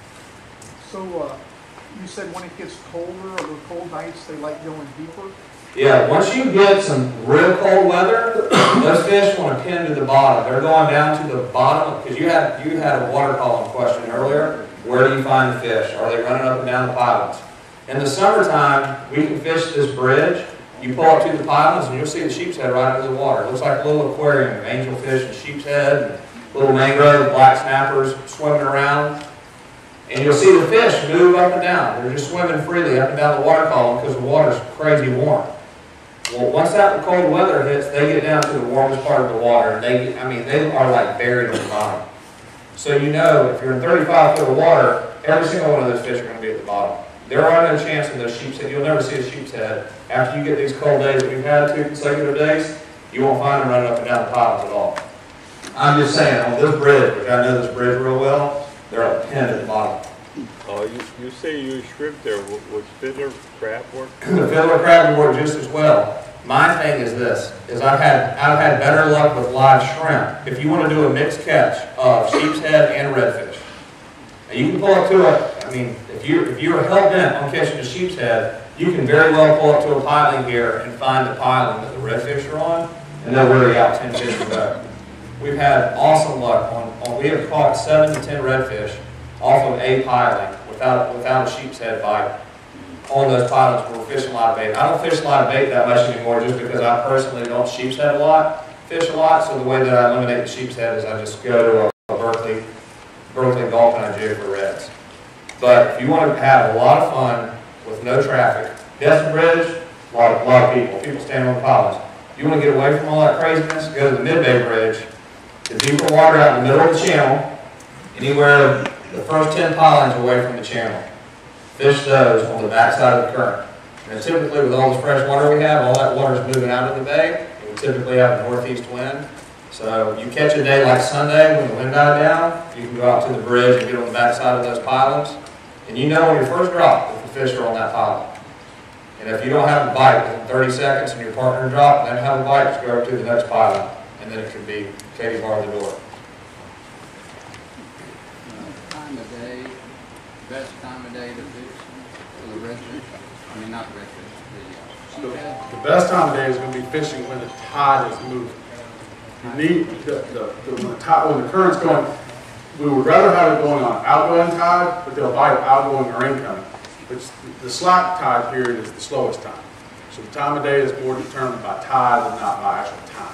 So, uh, you said when it gets colder or the cold nights, they like going deeper? Yeah, once you get some real cold weather, those fish want to pin to the bottom. They're going down to the bottom, because you had, you had a water column question earlier. Where do you find the fish? Are they running up and down the pylons? In the summertime, we can fish this bridge. You pull up to the pylons and you'll see the sheepshead right under the water. It looks like a little aquarium of angelfish and sheepshead and little mangrove, black snappers swimming around. And you'll see the fish move up and down. They're just swimming freely up and down the water column because the water's crazy warm. Well, once that cold weather hits, they get down to the warmest part of the water, and they get, I mean, they are like buried in the bottom. So you know, if you're in thirty-five foot of water, every single one of those fish are going to be at the bottom. There are no chance in those sheepshead. You'll never see a sheepshead. After you get these cold days that we've had, two consecutive days, you won't find them running up and down the pylons at all. I'm just saying, on this bridge, which I know this bridge real well, they're up pinned at the bottom. Oh, you, you say you use shrimp there. Was fiddler crab work? The fiddler crab would work just as well. My thing is this, is I've had, I've had better luck with live shrimp. If you want to do a mixed catch of sheepshead and redfish, now you can pull up to a, I mean, if you're, if you're hell-bent on catching a sheepshead, you can very well pull up to a piling here and find the piling that the redfish are on, and they'll wear you out ten fish or better. We've had awesome luck on, on, we have caught seven to ten redfish off of a piling without, without a sheepshead bite. On those pilings where we're fishing live bait. I don't fish live bait that much anymore just because I personally don't sheepshead a lot, fish a lot, so the way that I eliminate the sheepshead is I just go to a, a Berkeley, Berkeley Dolphin I jig for reds. But if you want to have a lot of fun with no traffic, Destin Bridge, a lot of, a lot of people, people standing on the pilings. If you want to get away from all that craziness, go to the Mid-Bay Bridge, the deeper water out in the middle of the channel, anywhere the first ten pilings away from the channel. Fish those on the backside of the current. And typically with all this fresh water we have, all that water is moving out of the bay. We typically have a northeast wind. So you catch a day like Sunday when the wind died down, you can go out to the bridge and get on the backside of those pilings. And you know on your first drop if the fish are on that piling. And if you don't have a bite within thirty seconds and your partner drop, then have a bite, just go up to the next piling. And then it could be Katie bar the door. Uh, time of day, best time of day to fish for the redfish. I mean, not redfish, the uh, The best time of day is going to be fishing when the tide is moving. You need the, the, the, when, the tide, when the current's going, we would rather have it going on outgoing tide, but they'll bite outgoing or incoming. Which the slack tide period is the slowest time. So the time of day is more determined by tide than not by actual time.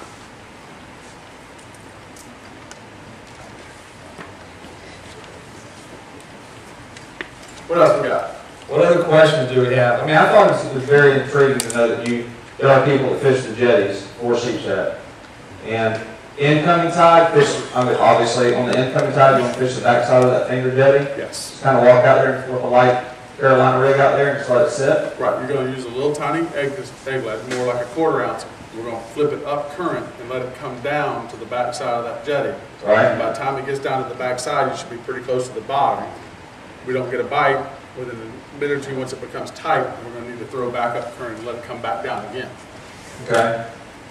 What else we got? What other questions do we have? I mean, I thought this was very intriguing to know that you, there are people that fish the jetties for sheepshead. And incoming tide, fish, I mean, obviously on the incoming tide, you want to fish the backside of that finger jetty. Yes. Just kind of walk out there and flip a light Carolina rig out there and just let it sit. Right, you're going to use a little tiny egg, egglet, more like a quarter ounce. We're going to flip it up current and let it come down to the backside of that jetty. Right. And by the time it gets down to the backside, you should be pretty close to the bottom. We don't get a bite within a minute or two. Once it becomes tight, we're going to need to throw back up current and let it come back down again. Okay.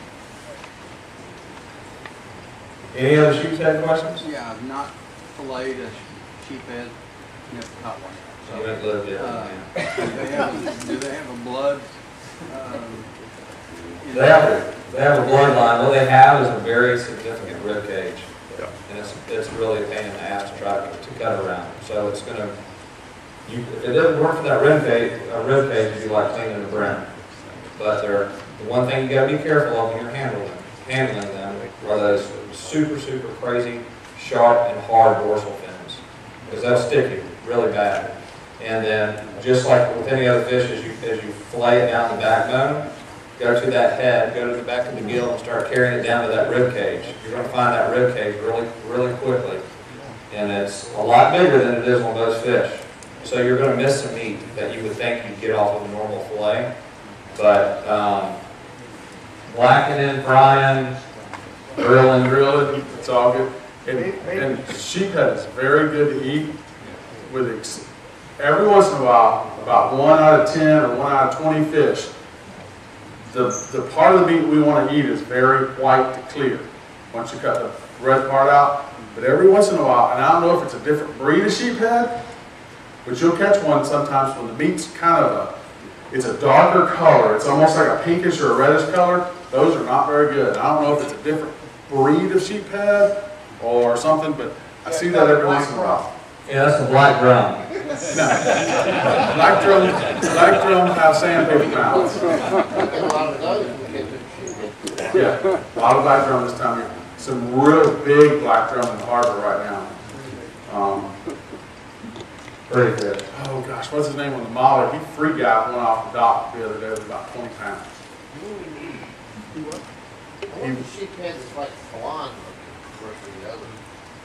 Any other sheepshead questions? yeah, I've not filleted a sheephead, never caught one. You haven't lived yet. Uh, do they have a, do they have a blood? Um, in They have, a, they have a bloodline. What they have is a very significant rib cage. Yeah. And it's, it's really a pain in the ass to try to, to cut around. So it's going to, you, if it doesn't work for that rib cage, a rib cage would be like cleaning the brim. But they're, the one thing you got to be careful of when you're handling them, handling them are those super, super crazy, sharp and hard dorsal fins. Because they'll stick you really bad. And then, just like with any other fish, as you, as you fillet it down the backbone, go to that head, go to the back of the gill and start carrying it down to that rib cage. You're going to find that rib cage really, really quickly. And it's a lot bigger than it is on those fish. So you're going to miss some meat that you would think you'd get off of a normal fillet. But um, blackening, frying, grilling, Grilling, it's all good. And, and sheephead is very good to eat with ex every once in a while, about one out of ten or one out of twenty fish, the, the part of the meat we want to eat is very white to clear once you cut the red part out. But every once in a while, and I don't know if it's a different breed of sheephead, but you'll catch one sometimes when the meat's kind of a, it's a darker color. It's almost like a pinkish or a reddish color. Those are not very good. I don't know if it's a different breed of sheephead or something, but I see that every once in a while. Yeah, that's the black drum. No. Black drum, black drum have sandpaper mouths. Yeah, a lot of black drum this time of year. Some real big black drum in the harbor right now. Um, Very good. oh gosh, what's his name on the Molly? He free gapped one off the dock the other day with about twenty pounds. One of the sheephead is like Flounder versus the other.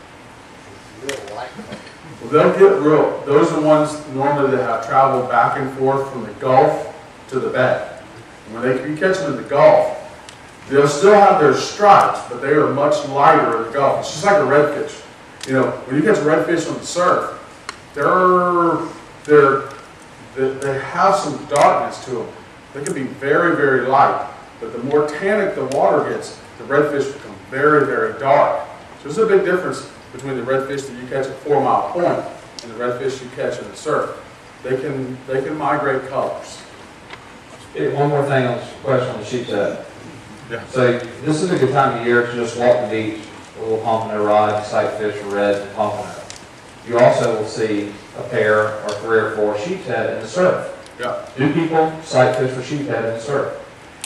It's real light. Well, they'll get real, those are ones normally that have traveled back and forth from the Gulf to the Bay. And when they, you catch them in the Gulf, they'll still have their stripes, but they are much lighter in the Gulf. It's just like a redfish. You know, when you catch a redfish on the surf, they're, they're, they, they have some darkness to them. They can be very, very light, but the more tannic the water gets, the redfish become very, very dark. So there's a big difference between the redfish that you catch at Four Mile Point and the redfish you catch in the surf. They can, they can migrate colors. Hey, one more thing on the question on the sheepshead. Yeah. So this is a good time of year to just walk the beach, a little pompano rod, sight fish for reds and pompano. You also will see a pair or three or four sheepshead in the surf. Yeah. Do people sight fish for sheepshead in the surf?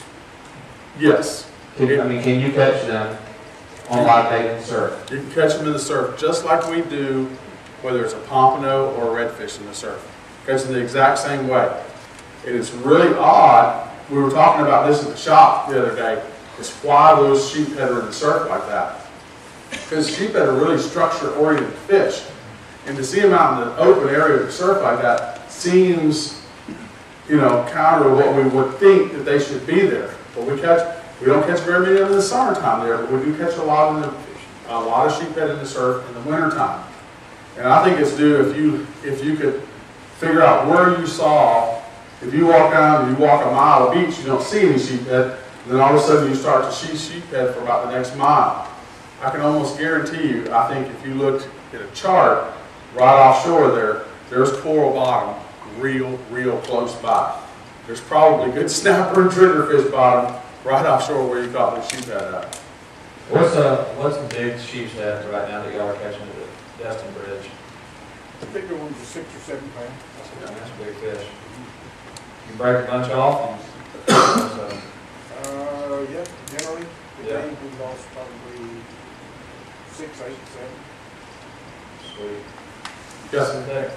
Yes. Can you, I mean, can you catch them on live bait in the surf? You can catch them in the surf just like we do whether it's a pompano or a redfish in the surf. Catch them the exact same way. It is really odd. We were talking about this at the shop the other day. Is why those sheephead are in the surf like that. Because sheephead are really structure-oriented fish. And to see them out in the open area of the surf like that seems, you know, counter to what we would think that they should be there. But we catch, we don't catch very many of them in the summertime there, but we do catch a lot of them, a lot of sheephead in the surf in the wintertime. And I think it's due if you if you could figure out where you saw. If you walk down and you walk a mile of beach, you don't see any sheephead, and then all of a sudden you start to see sheephead for about the next mile. I can almost guarantee you, I think if you looked at a chart right offshore there, there's coral bottom real, real close by. There's probably good snapper and triggerfish bottom right offshore where you caught the sheephead at. What's the what's the big sheepshead right now that y'all are catching at the Destin Bridge? The bigger ones are six or seven pounds. That's a, that's a big fish. You break a bunch off. So. Uh, yeah, generally, Yeah. today we lost probably six, eight, seven. Sweet. Yes. There.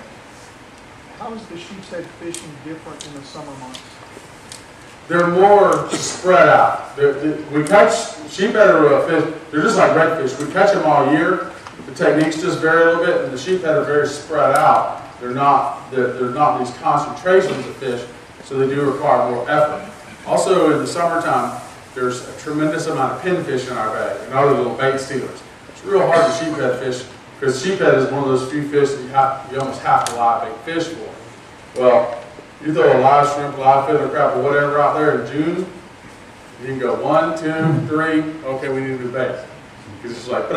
How is the sheepshead fishing different in the summer months? They're more spread out. They're, they, we catch sheephead are a fish. They're just like redfish. We catch them all year. The techniques just vary a little bit, and the sheephead are very spread out. They're not. They're, they're not these concentrations of fish, so they do require more effort. Also, in the summertime, there's a tremendous amount of pinfish in our bay and other little bait stealers. It's real hard to sheephead fish because sheephead is one of those few fish that you, have, you almost have to live bait fish for. Well, you throw a live shrimp, live fiddler crab, or whatever out there in June, you can go one, two, three, okay, we need a new bait. Because it's like,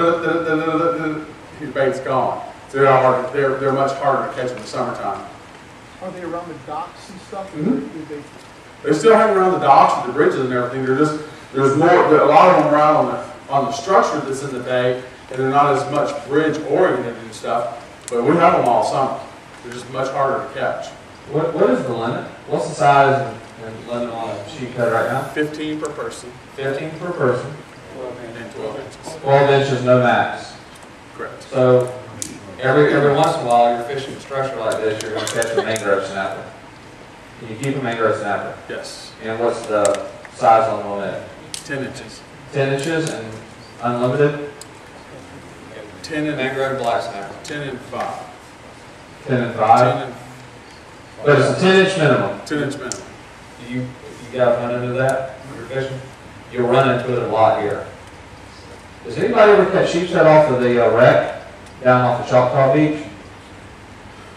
your bait's gone. So they're, hard, they're, they're much harder to catch in the summertime. Are they around the docks and stuff? Mm-hmm. Or do they, They still hang around the docks and the bridges and everything. They're just, there's more, a lot of them around on the, on the structure that's in the bay, and they're not as much bridge oriented and stuff, but we have them all summer. They're just much harder to catch. What what is the limit? What's the size and, and limit on a sheephead right now? fifteen per person. Fifteen per person. And twelve inches. Twelve inches, no max. Correct. So every every once in a while, you're fishing a structure like this, you're going to catch a mangrove snapper. Can you keep a mangrove snapper? Yes. And what's the size on the limit? Ten inches. Ten inches and unlimited. Ten and Mangrove black snapper. ten and five. Ten and five. Ten and But it's a ten inch minimum. ten inch minimum. Do you you guys run into that when you're fishing? You'll run into it a lot here. Does anybody ever catch sheepshead off of the uh, wreck down off the Choctaw Beach?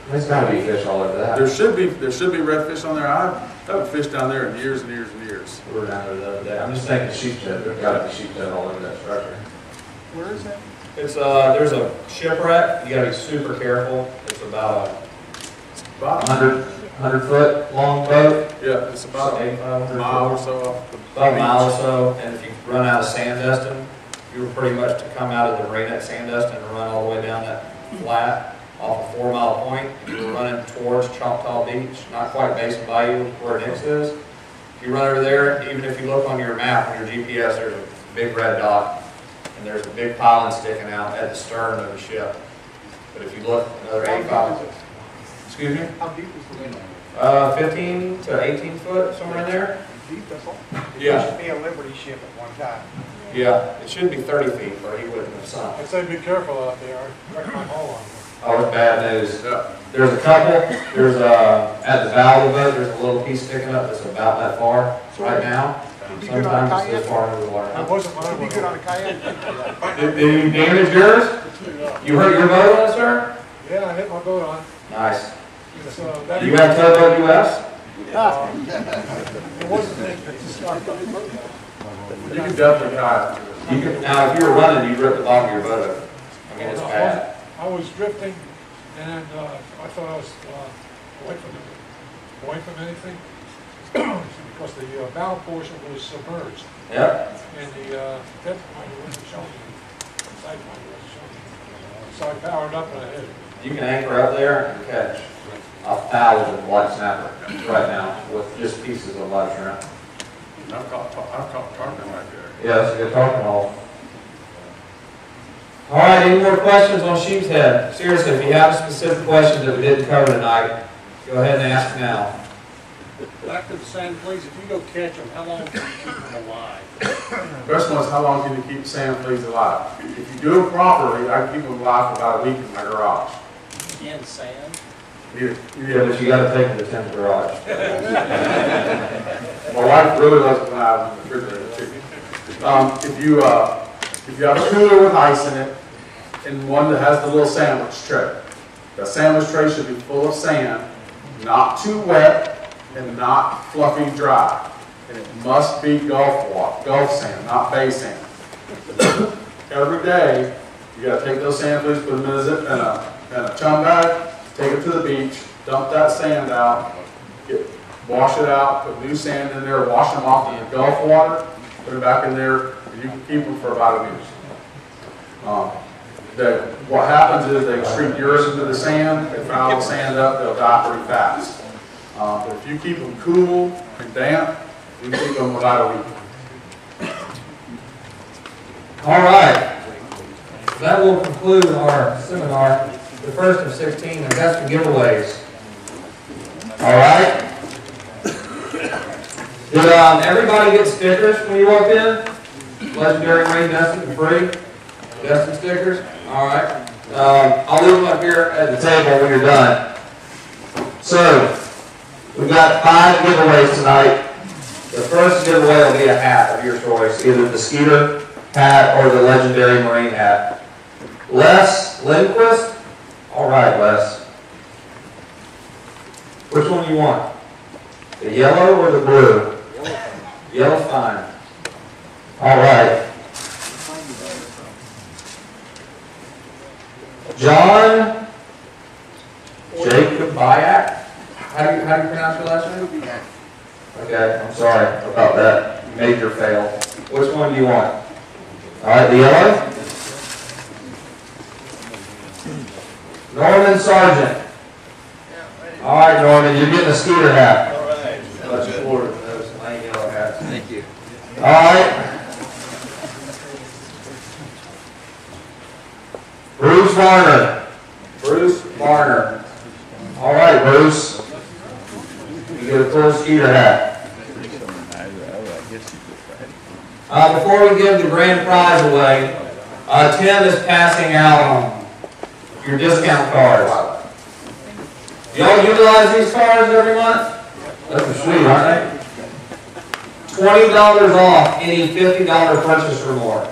There's gotta be fish all over that. There should be, there should be redfish on there. I haven't fished down there in years and years and years. We were down there the other day. I'm just thinking sheepshead. There's gotta be sheepshead all over that structure. Where is that? It's, uh, there's a shipwreck. You gotta be super careful. It's about a About hundred, hundred foot long boat. Yeah, it's about a mile or so off the About a mile or beach. so. And if you run out of Sandestin, you were pretty much to come out of the Marina at Sandestin and run all the way down that flat off a four mile point. You were running towards Choctaw Beach, not quite Basin Bayou where Nix is. If you run over there, even if you look on your map, on your G P S, there's a big red dot. And there's a big piling sticking out at the stern of the ship. But if you look, another eight five. Excuse me? How deep is the window? Uh, fifteen to eighteen foot, somewhere in there. Deep, that's all? Yeah. It should be a Liberty ship at one time. Yeah, it should be thirty feet, or he wouldn't have sunk. I'd say be careful out there, I wrecked my hull on Oh, it's bad news. Yeah. There's a couple, there's a, at the bow of the boat, there's a little piece sticking up that's about that far right now. You'd be good on a Sometimes it's kayak? this far into the it. water. That wasn't mine. You'd be good on a kayak? Did, did you damage yours? You hurt your boat on it, sir? Yeah, I hit my boat on. Nice. It's, uh, that- You got towboat U S? Uh, It wasn't, it's not. You can definitely kayak. You could, now, if you were running, you'd rip the bottom of your boat open. I mean, it's bad. I was drifting, and uh, I thought I was uh, away from it, away from anything, because the uh, bow portion was submerged, Yep. and the uh, deck point wasn't showing, the side point wasn't showing. So I powered up and I hit it. You can anchor up there and catch a thousand white snapper right now with just pieces of live shrimp. I've caught, I've caught tarpon right there. Yeah, that's a good talking hole. All right, any more questions on Sheepshead? Seriously, if you have specific questions that we didn't cover tonight, go ahead and ask now. Back to the sand fleas, if you go catch them, how long can you keep them alive? Question was, how long can you keep sand fleas alive? If you do it properly, I can keep them alive for about a week in my garage. In sand? You- you- Yeah, but you gotta take them to Tim's garage. My wife really loves it when I have them in the refrigerator too. Um, if you, uh, if you have a cooler with ice in it, and one that has the little sandwich tray, the sandwich tray should be full of sand, not too wet and not fluffy dry. And it must be Gulf water, Gulf sand, not bay sand. Every day, you gotta take those sand fleas, put them in a, zip, in a, in a chum bag, take it to the beach, dump that sand out, get, wash it out, put new sand in there, wash them off in the Gulf water, put it back in there, and you can keep them for about a week. Um, the, what happens is they excrete urine into the sand, they foul the sand up, they'll die pretty fast. Uh, but if you keep them cool and damp, you can keep them about a week. All right. That will conclude our seminar, the first of sixteen investor giveaways. All right. Did um, everybody get stickers when you walked in? Legendary Marine Destin for free? Destin stickers? All right. Um, I'll leave them up here at the table when you're done. So, we've got five giveaways tonight. The first giveaway will be a hat of your choice, either the Skeeter hat or the Legendary Marine hat. Les Lindquist? All right, Les. Which one do you want? The yellow or the blue? Yellow's fine. All right. John Jacob Bayak? How do you, how do you pronounce your last name? Okay, I'm sorry about that. Major fail. Which one do you want? All right, the yellow? Norman Sargent. All right, Norman, you're getting a Skeeter hat. All right. Let's forward those plain yellow hats. Thank you. All right. Bruce Varner. Bruce Varner. All right, Bruce. You get a full Skeeter hat. Uh, before we give the grand prize away, uh, Tim is passing out your discount cards. Y'all utilize these cards every month? Those are sweet, aren't they? twenty dollars off any fifty dollar purchase or more.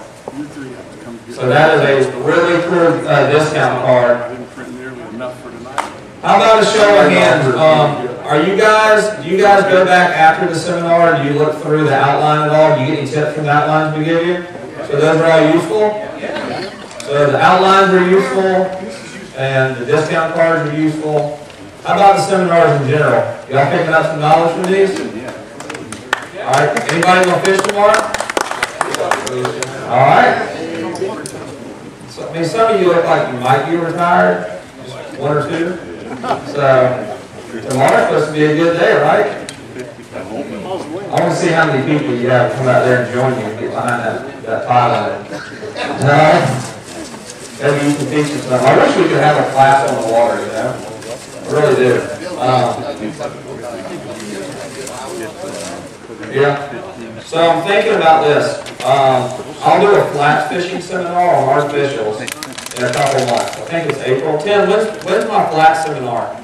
So that is a really cool uh, discount card. How about a show of hands? Um, are you guys, do you guys go back after the seminar? Do you look through the outline at all? Do you get any tips from the outlines we give you? So those are all useful? So the outlines are useful, and the discount cards are useful. How about the seminars in general? Y'all picking up some knowledge from these? All right, anybody gonna fish tomorrow? All right. So, I mean, some of you look like you might be retired, just one or two. So tomorrow's supposed to be a good day, right? I want to see how many people you have come out there and join you and get behind that, that pylon. No? Maybe you can teach us something. I wish we could have a class on the water, you know? I really do. Um, yeah. So I'm thinking about this. Um, I'll do a flat fishing seminar on artificials in a couple months. I think it's April. Tim, when's, when's my flat seminar?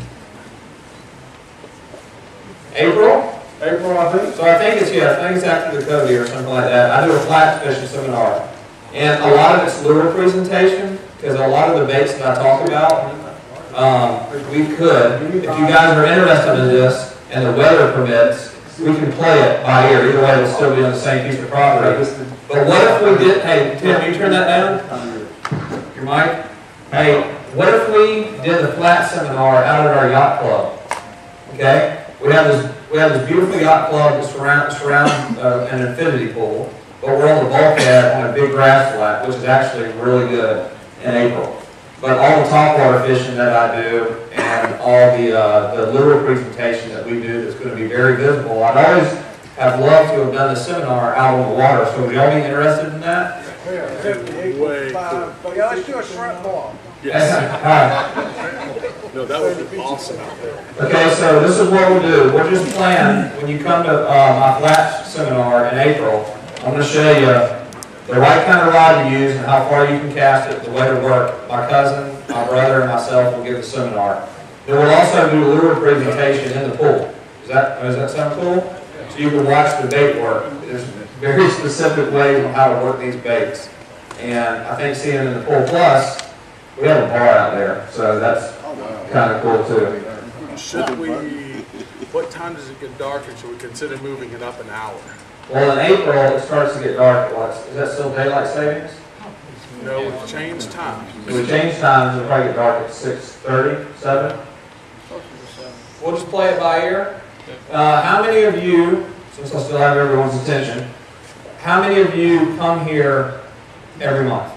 April? April, I think. So I think it's, yeah, I think it's after the Cobia or something like that. I do a flat fishing seminar. And a lot of it's lure presentation, because a lot of the baits that I talk about, um, we could, if you guys are interested in this and the weather permits, we can play it by ear. Either way, it'll still be on the same piece of property. But what if we did, hey, Tim, can you turn that down? Your mic? Hey, what if we did the flat seminar out at our yacht club? Okay? We have this, we have this beautiful yacht club that surrounds surround, uh, an infinity pool, but we're on the bulkhead on a big grass flat, which is actually really good in April. But all the topwater fishing that I do and all the, uh, the lure presentation that we do that's going to be very visible, I'd always have loved to have done the seminar out on the water. So would y'all be interested in that? Way cool. Yeah, let's do a shrimp ball. Yes. All right. No, that would be awesome out there. Okay, so this is what we'll do. We'll just plan when you come to uh, my flat seminar in April. I'm going to show you the right kind of rod to use and how far you can cast it, the way to work. My cousin, my brother, and myself will give the seminar. Then we'll also do a lure presentation in the pool. Is that, does that sound cool? So you can watch the bait work. There's very specific ways on how to work these baits. And I think seeing them in the pool, plus, we have a bar out there, so that's kind of cool too. Should we, what time does it get dark and should we consider moving it up an hour? Well, in April, it starts to get dark. What, is that still daylight savings? No, we've changed time. If we change times, it'll probably get dark at six thirty, seven. We'll just play it by ear. Uh, how many of you, since I still have everyone's attention, how many of you come here every month?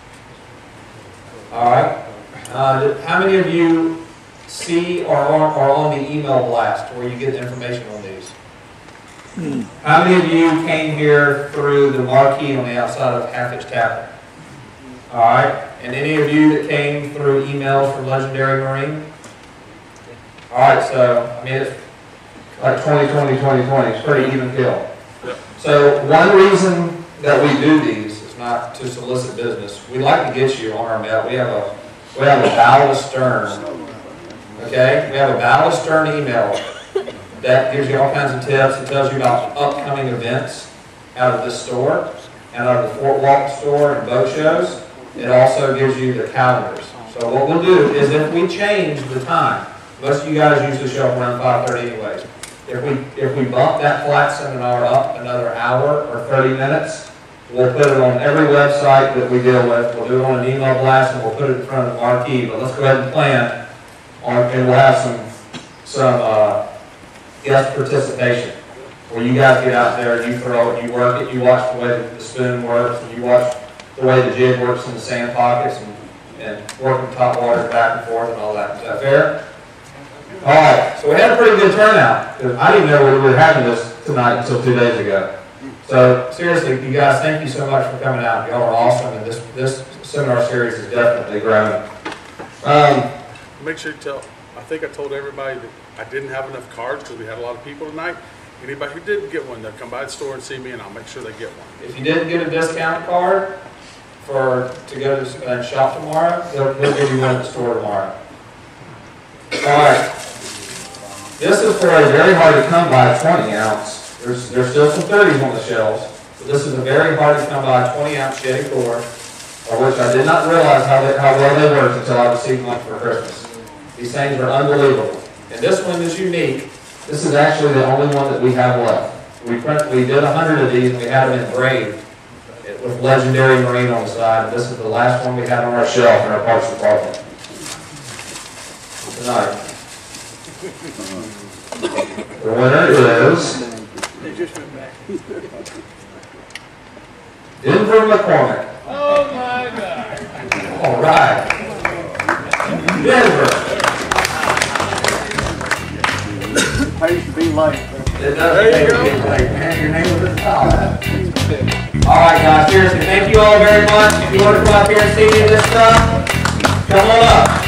All right. Uh, how many of you see or are, are on the email blast where you get information on these? How many of you came here through the marquee on the outside of Half Hitch Tavern? All right. And any of you that came through emails from Legendary Marine? All right. So, I mean, it's like twenty, twenty, twenty, twenty. It's pretty even kill. So, one reason that we do these is not to solicit business. We like to get you on our mail. We have a we have a bow to stern. Okay, we have a bow to stern email that gives you all kinds of tips. It tells you about upcoming events out of this store and out of the Fort Walton store and boat shows. It also gives you the calendars. So what we'll do is if we change the time, most of you guys usually show up around five thirty anyways. If we if we bump that flat seminar up another hour or thirty minutes, we'll put it on every website that we deal with. We'll do it on an email blast and we'll put it in front of the marquee. But let's go ahead and plan on, and we'll have some some uh, guest participation where you guys get out there and you throw it, you work it, you watch the way the spoon works, and you watch the way the jig works in the sand pockets and, and working top water back and forth and all that. Is that fair? All right, so we had a pretty good turnout because I didn't know we were having this tonight until two days ago. So seriously, you guys, thank you so much for coming out. Y'all are awesome, and this this seminar series is definitely growing. Um, Make sure you tell, I think I told everybody that I didn't have enough cards because we had a lot of people tonight. Anybody who didn't get one, they'll come by the store and see me and I'll make sure they get one. If you didn't get a discount card for to go to and shop tomorrow, they'll, they'll give you one at the store tomorrow. All right. This is for a very hard to come by twenty ounce. There's, there's still some thirties on the shelves, but this is a very hard to come by twenty ounce Shetty core, of which I did not realize how, they, how well they worked until I received one for Christmas. These things are unbelievable. And this one is unique. This is actually the only one that we have left. We print, we did a hundred of these and we had them engraved with legendary Marina on the side. This is the last one we have on our shelf in our parts department tonight. The winner is Denver McCormick. Oh my God. All right. Denver. Pays to be late. It does pay to be late, man. Your name was at the top. All right, guys. Seriously, thank you all very much. If you want to come up here and see me this stuff, come on up.